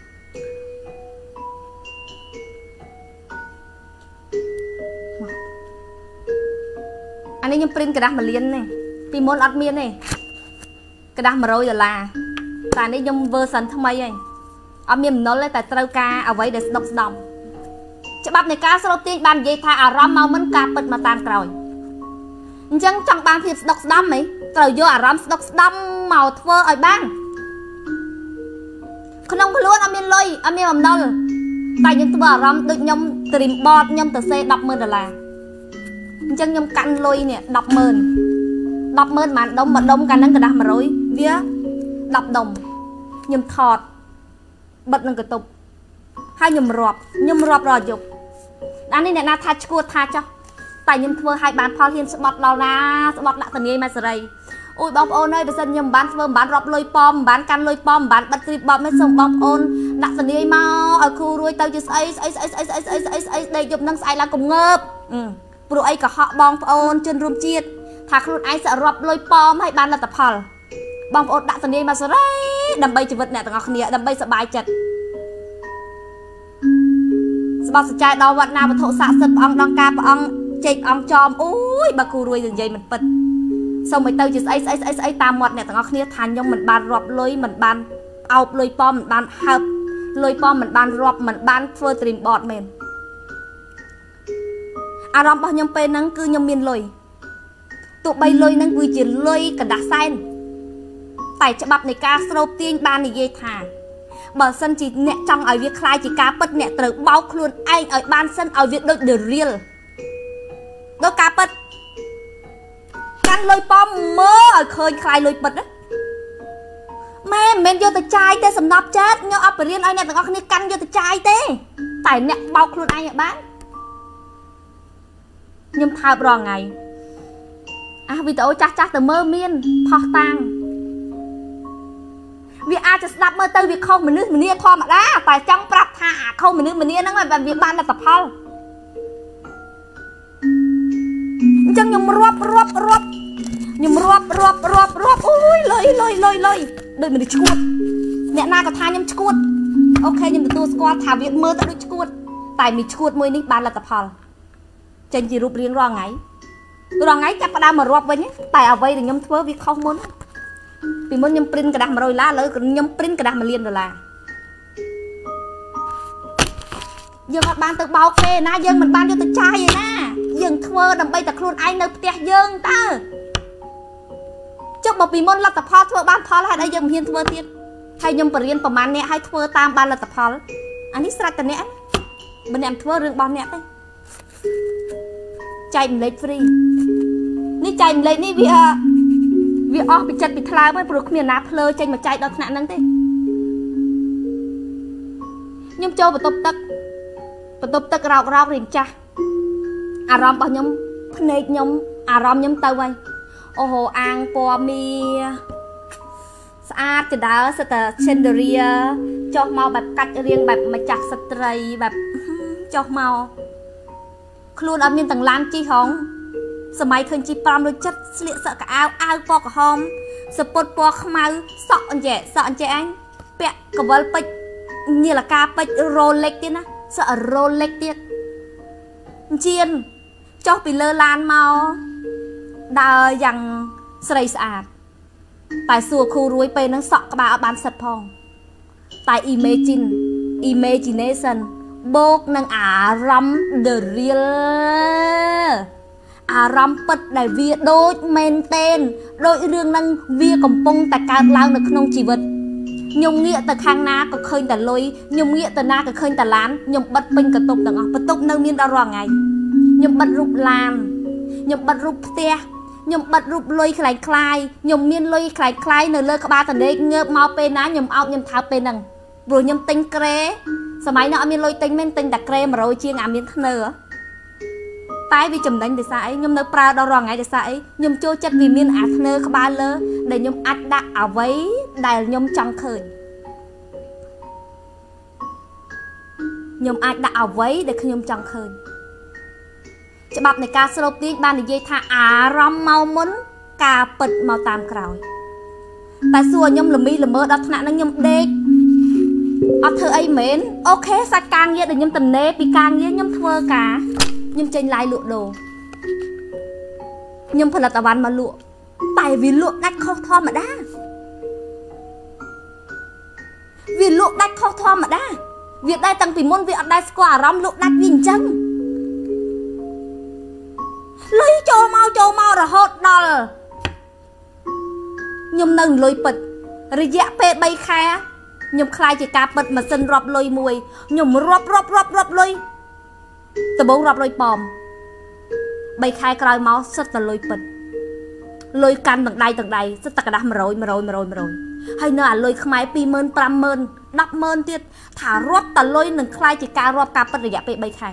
អានេះខ្ញុំព្រិនกระดาษ1លាននេះពីមុនអត់មានទេกระดาษ$100តែនេះខ្ញុំ version ថ្មីហើយអត់មានបំណុលទេតែត្រូវការអ្វីដែលស្ដុកស្ដំច្បាប់នៃការស្រូបទាញបាននិយាយថាអារម្មណ៍មកមិនការពិតមកតាមក្រោយអញ្ចឹងចង់បានភាពស្ដុកស្ដំហីត្រូវយកអារម្មណ៍ស្ដុកស្ដំមកធ្វើឲ្យបានក្នុងខ្លួនអត់មានលុយអត់មានបំណុលតែខ្ញុំធ្វើអារម្មណ៍ដូចខ្ញុំ dream board ខ្ញុំទៅសេ$10,000អញ្ចឹងខ្ញុំកាន់លុយនេះ$10,000ប៉ុន្មានដុំមួយដុំកាលហ្នឹងกระดาษ100វា10ដុំខ្ញុំថតបិទនឹងកន្ទប់ហើយខ្ញុំរាប់រាល់យប់អានេះអ្នកណាថាឈួតថាចោះតែខ្ញុំធ្វើឲ្យបានផលហ៊ានស្បត់ដល់ណាស្បត់ដាក់ធានាម៉ែសេរីអូយបងប្អូនអើយបើសិនខ្ញុំមិនបានធ្វើមិនបានរាប់លុយប៉មមិនបានកាន់លុយប៉មមិនបានបិទគ្រីបបបមិនសូមបងប្អូនដាក់ធានាមកឲ្យគ្រូរួយទៅជាស្អីដេកយប់នឹងស្អែកឡើងកុំងើបព្រោះអីកុហកបងប្អូនជនរួមជាតិថាខ្លួនឯងសរាប់លុយប៉មឲ្យបានលទ្ធផលបងប្អូនដាក់ធានាមកសេរីដើម្បីជីវិតអ្នកទាំងអស់គ្នាដើម្បីសប្បាយចិត្តស្បត់សច្ច័យដល់វត្តណាវត្ថុស័ក្តិសិទ្ធិព្រះអង្គដងការព្រះអង្គជែកអង្គចំអូយបើគ្រូរួយនិយាយមិនពិតសូមឲ្យទៅជាស្អីតាមមាត់អ្នកទាំងអស់គ្នាថាខ្ញុំមិនបានរាប់លុយមិនបានអោបលុយប៉មមិនបានហើបលុយប៉មមិនបានរាប់មិនបានធ្វើ dream board មែនអារម្មណ៍របស់ខ្ញុំពេលហ្នឹងគឺខ្ញុំមានលុយទោះបីលុយហ្នឹងគឺជាលុយកណ្ដាស់សែនតែច្បាប់នៃការស្រូបទាញបាននិយាយថាបើសិនជាអ្នកចង់ឲ្យវាคล้ายជាការពិតអ្នកត្រូវបោកខ្លួនឯងឲ្យបានសិនឲ្យវាដូច the real ដូចការពិតកាន់លុយប៉មមើលឲ្យឃើញคล้ายលុយពិតណាម៉ែមិនមែនយកទៅចាយទេសំណប់ចិត្តខ្ញុំអត់បរៀនឲ្យអ្នកទាំងអស់គ្នាកាន់យកទៅចាយទេតែអ្នកបោកខ្លួនឯងឲ្យបានខ្ញុំថើបរាល់ថ្ងៃវីដេអូចាស់ទៅមើលមានផុសតាំងវាអាចจะស្ដាប់មើលទៅវាខុសមនុស្សម្នាធម្មតាតែចង់ប្រាប់ថាអាខុសមនុស្សម្នាហ្នឹងវាបានលទ្ធផលអញ្ចឹងខ្ញុំរាប់អូយលុយដូចមនុស្សឈួតអ្នកណាក៏ថាខ្ញុំឈួតអូខេខ្ញុំទទួលស្គាល់ថាវាមើលទៅដូចឈួតតែមានឈួតមួយនេះបានលទ្ធផលចេញជារូបរាងរាល់ថ្ងៃចាប់ផ្ដើមមករាប់វិញតែអ្វីដែលខ្ញុំធ្វើវាខុសមុនពីមុនខ្ញុំព្រិនกระดาษ$100ឥឡូវខ្ញុំព្រិនกระดาษ$1លានយើងអត់បានទៅបោកទេណាយើងមិនបានយកទៅចាយឯណាយើងធ្វើដើម្បីតែខ្លួនឯងនៅផ្ទះយើងតើចុះបើពីមុនលទ្ធផលធ្វើបានផលហេតុអីយើងមិនហ៊ានធ្វើទៀតហើយខ្ញុំបរៀនប្រហែលអ្នកឲ្យធ្វើតាមបានលទ្ធផលអានេះស្រេចតែអ្នកបើអ្នកធ្វើរឿងរបស់អ្នកទេចែកម្លេច free នេះចែកម្លេចនេះវាអស់ពីចិត្តពីថ្លើមហើយព្រោះគ្មានណាភ្លើចេញមកចែកដល់ថ្នាក់ហ្នឹងទេខ្ញុំចូលបន្ទប់ទឹករោករៀងចាស់អារម្មណ៍របស់ខ្ញុំភ្នែកខ្ញុំអារម្មណ៍ខ្ញុំទៅហើយអូហូអាងពណ៌មាស្អាតចដើសិតតែ Chandelier ចុះមកបែបកាច់រៀងបែបម្ចាស់ស្ត្រីបែបចុះមកខ្លួនអត់មានទាំងឡានជីហងសម័យឃើញជី5ដូចចិត្តស្លៀកសក់កៅអាវពណ៌ក្រហមសពុតពណ៌ខ្មៅសក់អញ្ចេះអញពាក់កវិលពេជ្រនាឡិកាពេជ្រ Rolex ទៀតណាសក់ Rolex ទៀតជៀនចុះពីលើឡានមកដើរយ៉ាងស្រីស្អាតតែសួរគ្រូរួយពេលហ្នឹងសក់ក្បាលអត់បានសិតផងតែ imagination បូកនឹងអារម្មណ៍ the real អារម្មណ៍ពិតដែលវាដូចមែនតែនដូចរឿងហ្នឹងវាកំពុងតែកើតឡើងនៅក្នុងជីវិតខ្ញុំងាកទៅខាងណាក៏ឃើញតែលុយខ្ញុំងាកទៅណាក៏ឃើញតែឡានខ្ញុំបិទពេញកតុបទាំងអស់បន្ទប់នៅមានដល់រាល់ថ្ងៃខ្ញុំបិទរូបឡានខ្ញុំបិទរូបផ្ទះខ្ញុំបិទរូបលុយខ្លាំងខ្លាយខ្ញុំមានលុយខ្លាំងខ្លាយនៅលើក្បាលតនេកងើបមកពេលណាខ្ញុំអោបខ្ញុំថើបពេលហ្នឹងព្រោះខ្ញុំទិញក្រែសម័យនោះអត់មានលុយទិញមែនទិញតែក្រែ100ជាងអាមានធ្នើតែវាចំណេញដោយសារអីខ្ញុំនៅប្រើដល់រាល់ថ្ងៃដោយសារអីខ្ញុំចូលចិត្តវាមានអាធ្នើក្បាលលើដែលខ្ញុំអាចដាក់អ្វីដែលខ្ញុំចង់ឃើញខ្ញុំអាចដាក់អ្វីដែលខ្ញុំចង់ឃើញច្បាប់នៃការស្រូបទាញបាននិយាយថាអារម្មណ៍មកមុនការពិតមកតាមក្រោយតែសួរខ្ញុំល្មីល្មើដល់ថ្នាក់ហ្នឹងខ្ញុំដេកអត់ធ្វើអីមែនអូខេសាច់ការងារដែលខ្ញុំតំណេពីការងារខ្ញុំធ្វើការខ្ញុំចេញឡាយលក់ដូរខ្ញុំផលិតអវ៉ាន់មកលក់តែវាលក់ដាច់ខុសធម្មតាវាលក់ដាច់ខុសធម្មតាវាដែរតាំងពីមុនវាអត់ដែរស្គាល់អារម្មណ៍លក់ដាច់វាអញ្ចឹងលុយចូលមករហូតដល់ខ្ញុំនៅលុយពិតរយៈពេល3ខែខ្ញុំខ្លាចជាការពិតម៉ាស៊ីនរាប់លុយមួយខ្ញុំរាប់លុយដំបងរាប់លុយប៉ម3ខែក្រោយមកសិតតែលុយពិតលុយកាន់ទាំងដៃសិតតែกระดาษ100ហើយនៅអាលុយខ្មែរ 20000 50000 100000ទៀតថារាប់តែលុយនឹងខ្លាយជាការរាប់ការពិតរយៈពេល3ខែ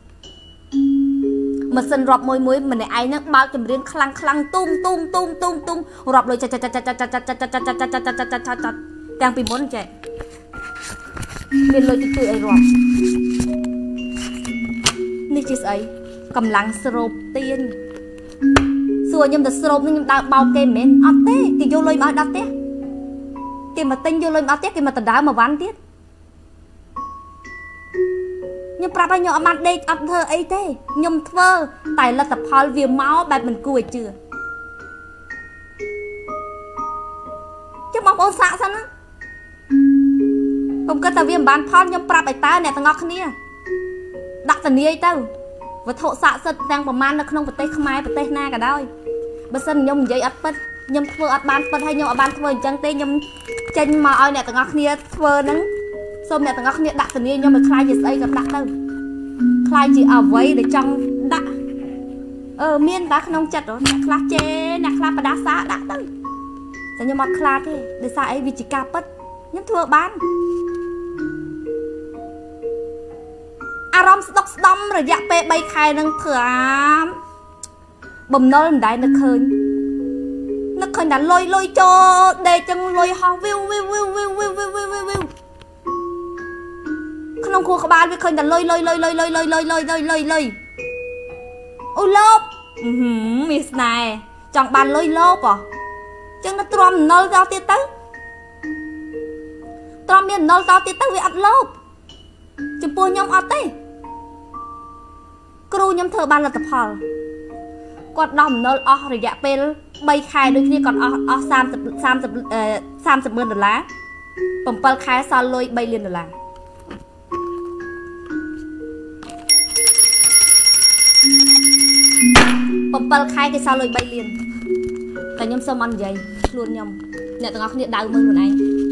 ម៉ាស៊ីនរាប់មួយម្នាក់ឯងហ្នឹងបើកចម្រៀងខ្លាំងទុំរាប់លុយចាទាំងពីមុនចេះមានលុយតិចតួចអីរាប់នេះជាស្អីកម្លាំងស្រូបទាញសួរខ្ញុំទៅស្រូបនឹងខ្ញុំដើរបោកគេមិនមែនអត់ទេគេយកលុយមកដល់ផ្ទះគេមកទិញយកលុយមកដល់ផ្ទះគេមកដណ្ដើមមកវ៉ាន់ទៀតខ្ញុំប្រាប់ឲ្យខ្ញុំអត់បានដេកអត់ធ្វើអីទេខ្ញុំធ្វើតែលទ្ធផលវាមកបែបមិនគួរឲ្យជឿចាំបងប្អូនសាកសិនណាខ្ញុំគិតថាវាមិនបានផលខ្ញុំប្រាប់ឲ្យតើអ្នកទាំងអស់គ្នាដាក់ធានាយទៅវត្ថុស័ក្តិសិទ្ធិទាំងប្រមាណនៅក្នុងប្រទេសខ្មែរប្រទេសណាក៏ដោយបើសិនខ្ញុំនិយាយអត់ពិតខ្ញុំធ្វើអត់បានពិតហើយខ្ញុំអត់បានធ្វើអញ្ចឹងទេខ្ញុំចេញមកឲ្យអ្នកទាំងអស់គ្នាធ្វើហ្នឹងសូមអ្នកទាំងអស់គ្នាដាក់ធានាយខ្ញុំឲ្យខ្លាចជាស្អីក៏ដាក់ទៅខ្លាចជាអ្វីដែលចង់ដាក់មានតែក្នុងចិត្តអ្នកខ្លះជេរអ្នកខ្លះបដាសាដាក់ទៅតែខ្ញុំអត់ខ្លាចទេដោយសារអីវាជាការពិតខ្ញុំធ្វើបានអារម្មណ៍ស្ដុកស្ដំរយៈពេល3ខែនឹងធ្វើបំណុលមិនដែលនឹកឃើញតែលុយចូលដេកចឹងលុយហោះវីវក្នុងខួរក្បាលវាឃើញតែលុយអូលោបមានស្នេហ៍ចង់បានលុយលោបចឹងទៅទ្រាំបំណុលតទៀតទៅទ្រាំមានបំណុលតទៀតទៅវាអត់លោបចំពោះខ្ញុំអត់ទេគ្រូខ្ញុំធ្វើបានលទ្ធផលគាត់ដោះបំណុលអស់រយៈពេល3ខែដូចគ្នាគាត់អស់30,000 ដុល្លារ7ខែសល់លុយ$3 លាន7ខែគេសល់លុយ$3 លានតែខ្ញុំសូមអត់និយាយខ្លួនខ្ញុំអ្នកទាំងអស់គ្នាដៅមើលខ្លួនឯង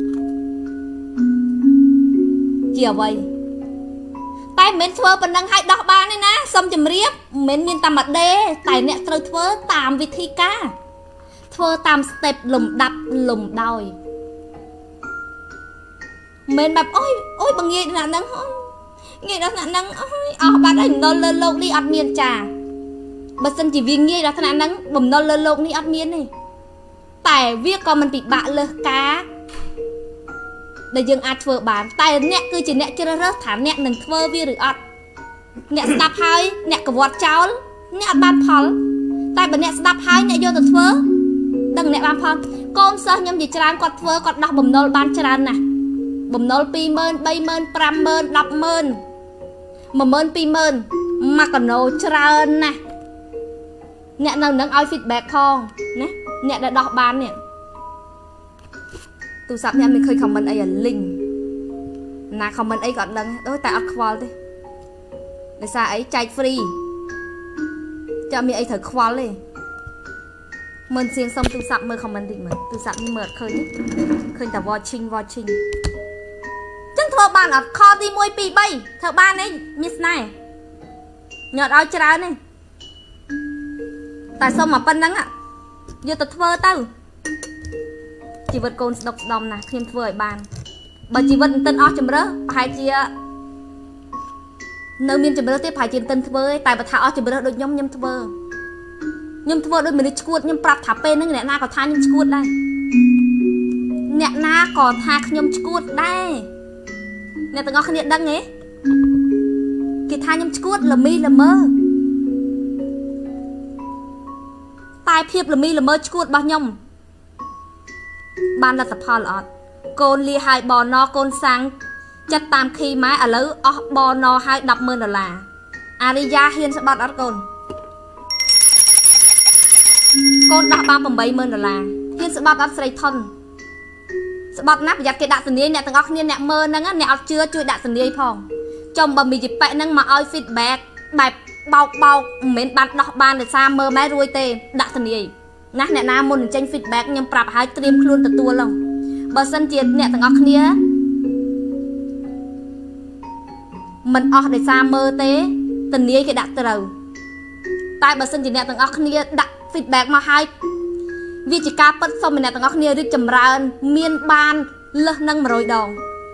ជាអ្វីតែមិនមែនធ្វើប៉ុណ្ណឹងឲ្យដោះបានទេណាសូមជម្រាបមិនមែនមានតែមួយដេតែអ្នកត្រូវធ្វើតាមវិធីការធ្វើតាម step លំដាប់លំដោយ mìnhแบบôi bằng nghe là nắng nghe đó là nắng bạn ấy nó lên lông đi ăn miên trà bà xin chỉ vì nghe đó là nắng bầm nó lên lông đi ăn miên này tại viết con mình bị bạ lơ cá để dừng ăn phở bán tại nè cứ chỉ nè chưa rớt thảm nè đừng phơ vi được ăn nè đạp hai nè cả vọt cháu nè ban phở tại bà nè đạp hai nè vô từ phơ đừng nè ban phở con sơ nhâm gì tràn quạt phơ quạt đọc bầm nô ban tràn nè bầm nô pi mơn bay mơn pram mơn đập mơn mà mơn pi mơn mà còn nô tràn nè nè nào nâng ai feedback không nè nè đã đọc ban nè tụ sạp nha mình khơi comment ấy là linh nà comment ấy còn đừng đối tại ắt khoal đi để sao ấy chạy free cho mình ấy thử khoal đi mình xiên xong tụ sạp mơ comment đi mà tụ sạp như mệt khơi ta watching chân thua bạn ở kho đi môi pi bay thợ ban ấy miss này nhọt áo cháo này tại sao mà phân nắng ạ vô tụt thơ tao chỉ vật côn độc đom nè thêm vời bàn bởi chỉ vật tên ó chấm rớ hai chia nơi miền chấm rớ tiếp phải trên tên thơ tại bà thảo ó chấm rớ đôi nhom thơ đôi mình đi chuột nhom prap thả pen nè na còn tha nhom chuột đây nè na còn tha nhom chuột đây nè tao ngó khăn điện đăng ấy kì tha nhom chuột là mi là mơ tai phiệp là mi là mơ chuột bao nhom ban là tập phò lọt côn li hai bò no côn sang chất tam khi máy ở lỡ bò no hai đập mơn là Aria hiên sẽ bắt đắt côn đập ba phần bảy mơn là hiên sẽ bắt đắt xây thân sẽ bắt nắp giặt cái đạn tình nè từng óc nè mơ nè nè chưa chui đạn tình phong trong bờ mì dịp bẹ nâng mà oi feedback bài bao mến bạn đọc ban để xa mơ máy ruồi tê đạn tình nè nè na muốn tranh feedback nhưng prap hai stream luôn từ tua lòng bờ sân triệt nè từng óc nia mình ở để xa mơ tế tình nia cái đặt từ đầu tại bờ sân triệt nè từng óc nia đặt feedback mà hai vì chỉ ca bất xong mình nè từng óc nia đi chầm ra miên ban lơ nâng mà rồi đầu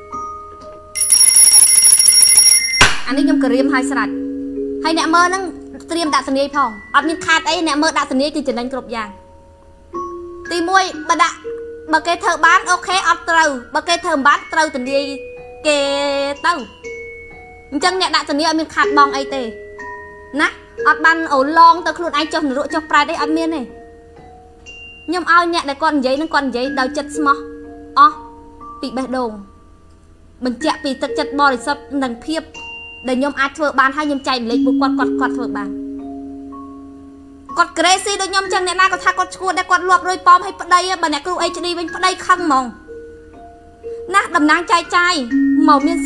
anh đi nhom cream hai sạch hay nè mơ nâng stream đặt tình nia phong ở miền khát ấy nè mơ đặt tình nia thì chỉ đánh cột vàng tì môi bà cái thợ bán ok ọt trâu bà cái thợ bán trâu tình đi kê tâu chân nè đã tình đi ở miền khát bong ấy tê nè ọt ban ổ long tao luôn anh cho rượu cho pride đấy ở miền này nhưng ao nhẹ để con giấy đầu chất small bị bể đồn mình chạy bị tật chất bò để sắp nâng phiếp để nhom ai thợ bán hay nhom chạy lấy một quạt thợ bán còn crazy đôi nhom chân nè na có tha con chua để con luộc rồi pom hay đây bà nè cứ HD bên đây khăng mong nát đầm nang chai màu miên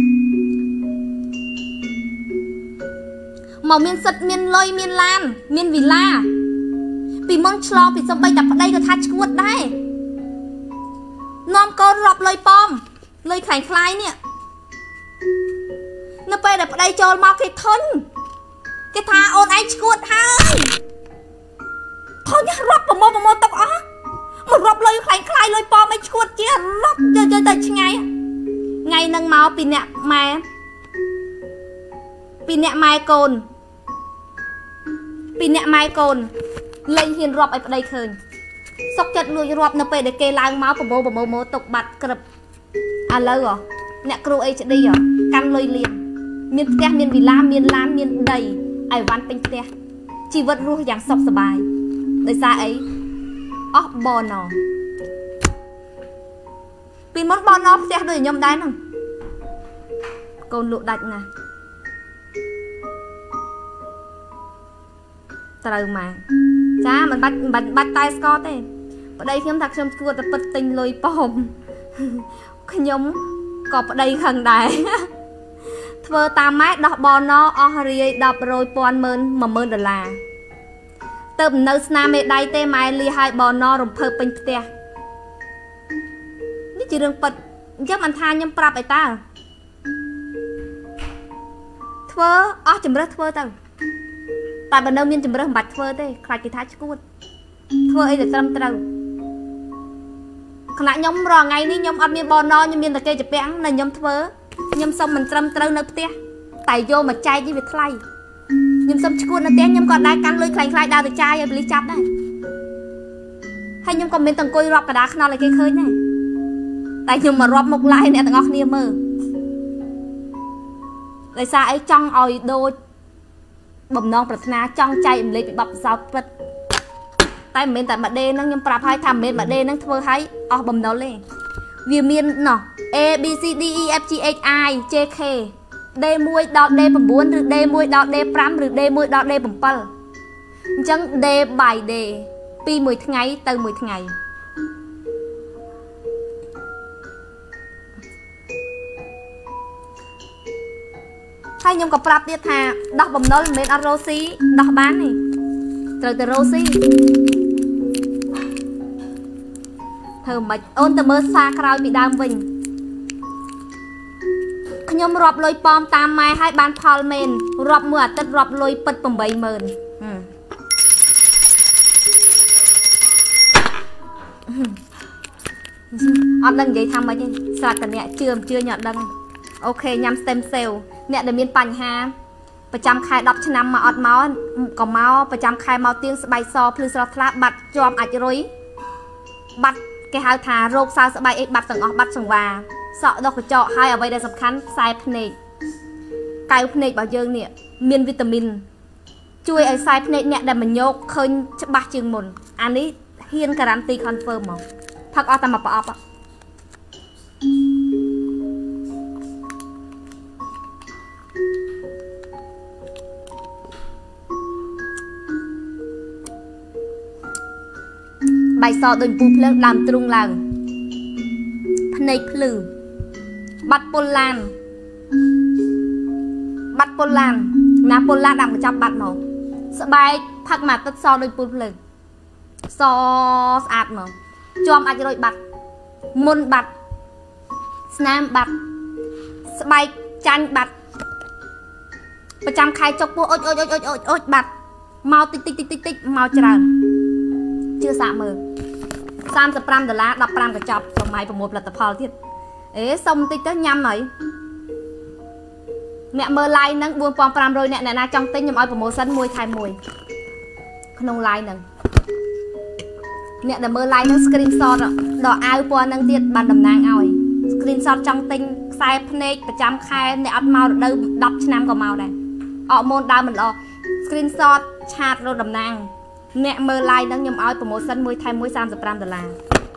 sật miên lôi miên lan miên villa vì món chlo vì xong bay đập ở đây có tha chua đây nom con lọc lôi pom lôi khảnh khai nè nó bay đập ở đây cho mau cái thân cái tha ôn anh chua hai thôi nhá rập vào mô tóc á một rập lôi khảnh khai lôi pom mấy chuột chứ rập chơi tới ngày nâng máu pin nẹ mai cồn lên hiền rập ở đây khơi sọc chật nuôi rập nó về để kê lang máu của mô tóc bạt cập lâu rồi nẹ kêu ấy đi rồi căn lôi liền miền tây miền villa miền lan miền đầy ai văn tinh tây chỉ vật ruột dạng sọc sờ bài đời xa ấy bò nò vì món bò nò sẽ đời nhom đáy nè con lụa đạch nè trời mà cha mình bắt tay Scott ấy ở đâyខ្ញុំថាខ្ញុំគួរតែពិតទិញលុយប៉មខ្ញុំក៏ប្តីខឹងដែរធ្វើតាមម៉ែដោះបនអស់រាយ$100,000 ទៅនៅស្នាមេដៃទេម៉ែលីហើយបនរំភើបពេញផ្ទះនេះជារឿងពិតអញ្ចឹងមិនថាខ្ញុំប្រាប់អីតើធ្វើអស់ជំរើសធ្វើទៅតែបើនៅមានជំរើសមិនបាច់ធ្វើទេខ្លាចគេថាឈួតធ្វើអីទៅត្រឹមត្រូវขณะยมรอไงนี่ยมอัดมีบอลนอนยมมีตะเกียจะแป้งในยมเทอยมส้มมันตรำเตาเนื้อเตี้ยไต่โยมาใจยี่วิทไลยมส้มชกุลนะเตี้ยยมก่อนได้กันเลยคลายดาวตะใจยังไปลิจับได้ให้ยมคอมเมนต์ต่างกุยรอบกระดาษขนาดอะไรเคยเนี่ยแต่ยมมารอบมุกไล่เนี่ยต่างออกเนี่ยมือเลยซาไอ้จ้องเอาโดยบ่มน้องปรารถนาจ้องใจเลยไปบับสาวปิดแต่เมนแต่มาเดนั่งยมปราบให้ทำเมนมาเดนั่งเธอให้ออกบ่มน้องเลยวิเมียนเนาะ A B C D E F G H I J K D มวยดอท D ปมบุญหรือ D มวยดอท D พรำหรือ D มวยดอท D ปมเปิลจัง D by D ปีมวยทั้งไงเติมมวยทั้งไงให้ยมกับปรับเดียดทาดอกบ่มน้องเมนอโรซีดอกบ้านนี่เจอแต่โรซี่เธอมาโอนแต่เมื่อซาคราวปีดามวิงขยมรอบลอยปอมตามไม้ให้บานพอลเมนรอบเมื่อตัดรอบลอยปิดปุ่มใบเมินอดดังใหญ่ทำมาเนี่ยสลัดกันเนี่ยเชื่อหยอดดังโอเคยำสเต็มเซลล์เนี่ยเดี๋ยวมีปัญหาประจำคายดับชนะมาอดเมาส์ก็เมาส์ประจำคายเมาเตียงสบายซอพลือสลัดทะบัดจอมอาจจะรุยบัดแกหาทาโรคซาสบายเอกบัดสังออกบัดสังวาเสาะดอกกระเจาะให้เอาไว้ได้สำคัญสายพเนกไก่พเนกบ่าวเยิงเนี่ยมีวิตามินช่วยไอ้สายพเนกเนี่ยได้มันโยกเคยจะบัดจึงหมุนอันนี้เฮียนการันตีคอนเฟิร์มหมอพักเอาตามมาปอบอ่ะใบซอโดนปูเพลิงดำตรุงหลังพเนกพลือบัดโปลานนาโปลานดำกระจับบัดหมอสบายพักมาตัดซอโดนปูเพลิงซอสอาดหมอจอมอาจจะโดยบัดมุนบัดสนามบัดสบายจันบัดประจำใครจกปูโอ๊ยบัดเมาติ๊กเมาจราเชื่อสามมือ$30ดับ5กระจับสมัยประมวลผลิตภัณฑ์ที่ส่งติ๊กเตอร์ยำหน่อยเนี่ยเมื่อไลน์นั่งบวมปอมปรามโรยเนี่ยนาจังติ้งยำอ้อยประมวลสั้นมวยไทยมวยขนมไลน์นั่งเนี่ยเดี๋ยวเมื่อไลน์นั่งสกรีนช็อตดอกเอาปอนั่งเตียดบันดำนางอ้อยสกรีนช็อตจังติ้งสายพเนกประจำใครเนี่ยอัดเมาเดิมดับชนะก็เมาได้ออกโมนดาวมันรอสกรีนช็อตชาร์จรถดำนางเนี่ยเมื่อไลน์นั่งยำอ้อยประมวลสั้นมวยไทยมวย$35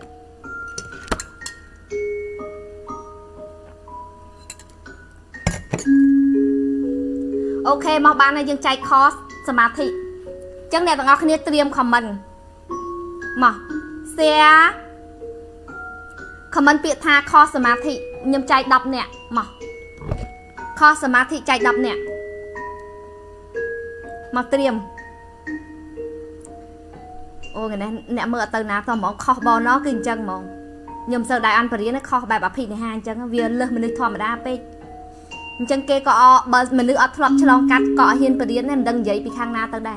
โอเคมาบ้านในยังใจคอสสมาธิจังเนี่ยต้องเอาคะแนนเตรียมคอมเมนต์มาเสียคอมเมนต์เปียทาคอสมาธิยังใจดับเนี่ยมาคอสมาธิใจดับเนี่ยมาเตรียมโอ้ไงเนี่ยเมื่อตื่นน้ำตอนมองคอบอลน้อกินจังมองยมเสดายอันปรีนะคอแบบอภิในห้างจังเวียนเลยมันนึกทอมาได้ไปจังเกก็บอมันนึกอัดทลบฉลองกัดเกาะเฮียนปรีนั่นดังใหญ่ไปข้างหน้าตั้งได้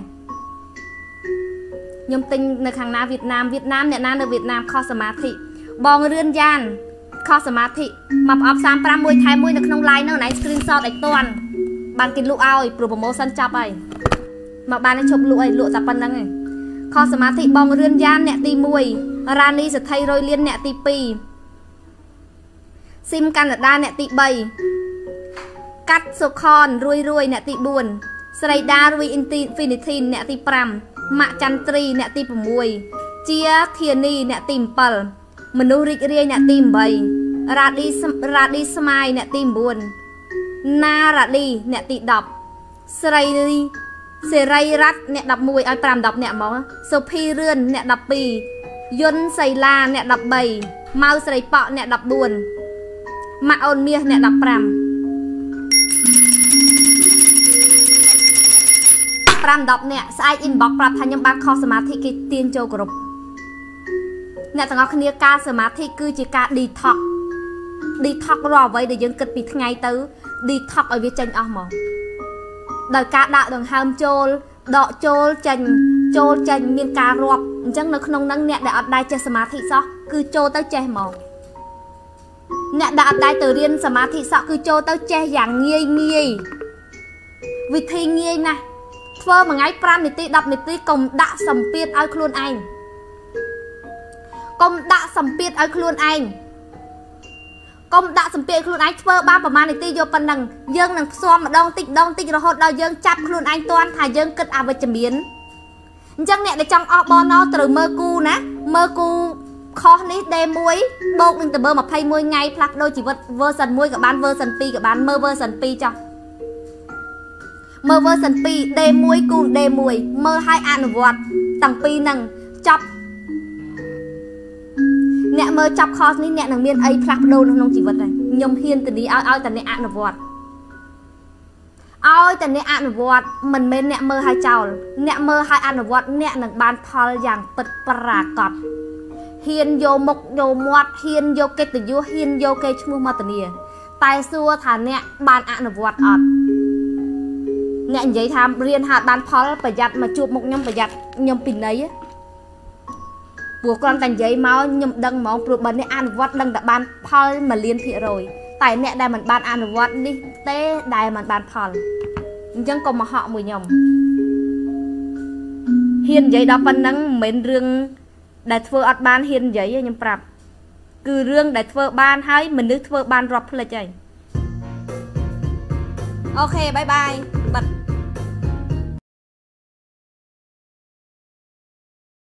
ยมติงในข้างหน้าเวียดนามเนี่ยน้าในเวียดนามคอสมาธิบองเรือนยานคอสมาธิมาอัพ35มวยไทยมวยในขนมลายนั่งไหนสกรีนช็อตไอ้ต้นบานกินลูกเอาโปรโมชั่นจับไปมาบานให้ชมลูกไอ้ลูกจับปันนั่งไงคอสมาธิบองเรือนยานเนี่ยตีมวยรานีสไทยโรยเลียนเนี่ยตีปีซิมกันดาเนี่ยตีใบกัดสุคอนรวยเนี่ยตีบุญสไลดารุยอินติฟินิทีนเนี่ยตีปรำมะจันตรีเนี่ยตีปมวยเจียเทียนีเนี่ยตีมเปิลมนุริกเรียเนี่ยตีมใบราดีสมัยเนี่ยตีมบุญนาราดีเนี่ยตีดับสไลเสรีรัตเนี่ยดับมวยเอาปรำดับเนี่ยหมอโซพีเรือนเนี่ยดับปียนไซลาเนี่ยดับใบเมาใส่เปาะเนี่ยดับบุญมาโอนเมียเนี่ยดับปรำดับเนี่ยสายอินบ็อกปรับทันยมบ้านคอสมาธิกิเตียนโจกรุบเนี่ยต่างกันเนี่ยการสมาธิคือจีการดีท็อกรอไว้เดี๋ยวยังเกิดปีไงตื้อดีท็อกเอาไว้จังเอาหมอโดยการด่าดังห้ามโจลดอกโจลจังมีการรวบចឹងនៅក្នុងហ្នឹងអ្នកដែលអត់ដែរចេះសមាធិសោះគឺចូលទៅចេះហ្មងអ្នកដែលអត់ដែរទៅរៀនសមាធិសោះគឺចូលទៅចេះយ៉ាងងាយវិធីងាយណាស់ធ្វើមួយថ្ងៃ5នាទី10នាទីកុំដាក់សម្ពាធឲ្យខ្លួនឯងកុំដាក់សម្ពាធឲ្យខ្លួនឯងធ្វើបានប្រហែលនាទីយកប៉ុណ្ណឹងយើងនឹងផ្សំម្ដងតិចរហូតដល់យើងចាប់ខ្លួនឯងតាន់ថាយើងគិតអវិជ្ជមានអញ្ចឹងអ្នកដែលចង់អស់បនត្រូវមើលគូណាមើលគូខុសនេះ D1 បូកនឹងទៅមើល21ថ្ងៃផ្លាស់ប្ដូរជីវិត version 1ក៏បាន version 2ក៏បានមើល version 2ចុះមើល version 2 D1 គូ D1 មើលឲ្យអនុវត្តទាំងពីរហ្នឹងចប់អ្នកមើលចាប់ខុសនេះអ្នកនឹងមានអីផ្លាស់ប្ដូរក្នុងជីវិតហើយខ្ញុំហ៊ានធានាឲ្យតែអ្នកអនុវត្តមិនមែនអ្នកមើលឲ្យចោលអ្នកមើលឲ្យអនុវត្តអ្នកនឹងបានផលយ៉ាងពិតប្រាកដហ៊ានយកមុខយកមាត់ហ៊ានយកកិត្តិយសហ៊ានយកគេឈ្មោះមកធានាតែសួរថាអ្នកបានអនុវត្តអត់អ្នកនិយាយថារៀនហើយបានផលប្រយ័ត្នមកជួបមុខខ្ញុំប្រយ័ត្នខ្ញុំពីណីព្រោះគ្រាន់តែនិយាយមកខ្ញុំដឹងហ្មងព្រោះបើអ្នកអនុវត្តដឹងតែបានផល1លាន%តែអ្នកដែលមិនបានអនុវត្តនេះទេដែលមិនបានផលអញ្ចឹងកុំមកហក់មួយខ្ញុំហ៊ាននិយាយដល់ប៉ុណ្ណឹងមិនមែនរឿងដែលធ្វើអត់បានហ៊ាននិយាយខ្ញុំប្រាប់គឺរឿងដែលធ្វើបានហើយមនុស្សធ្វើបានរាប់ផ្លេចហើយអូខេបាយបាយបិទ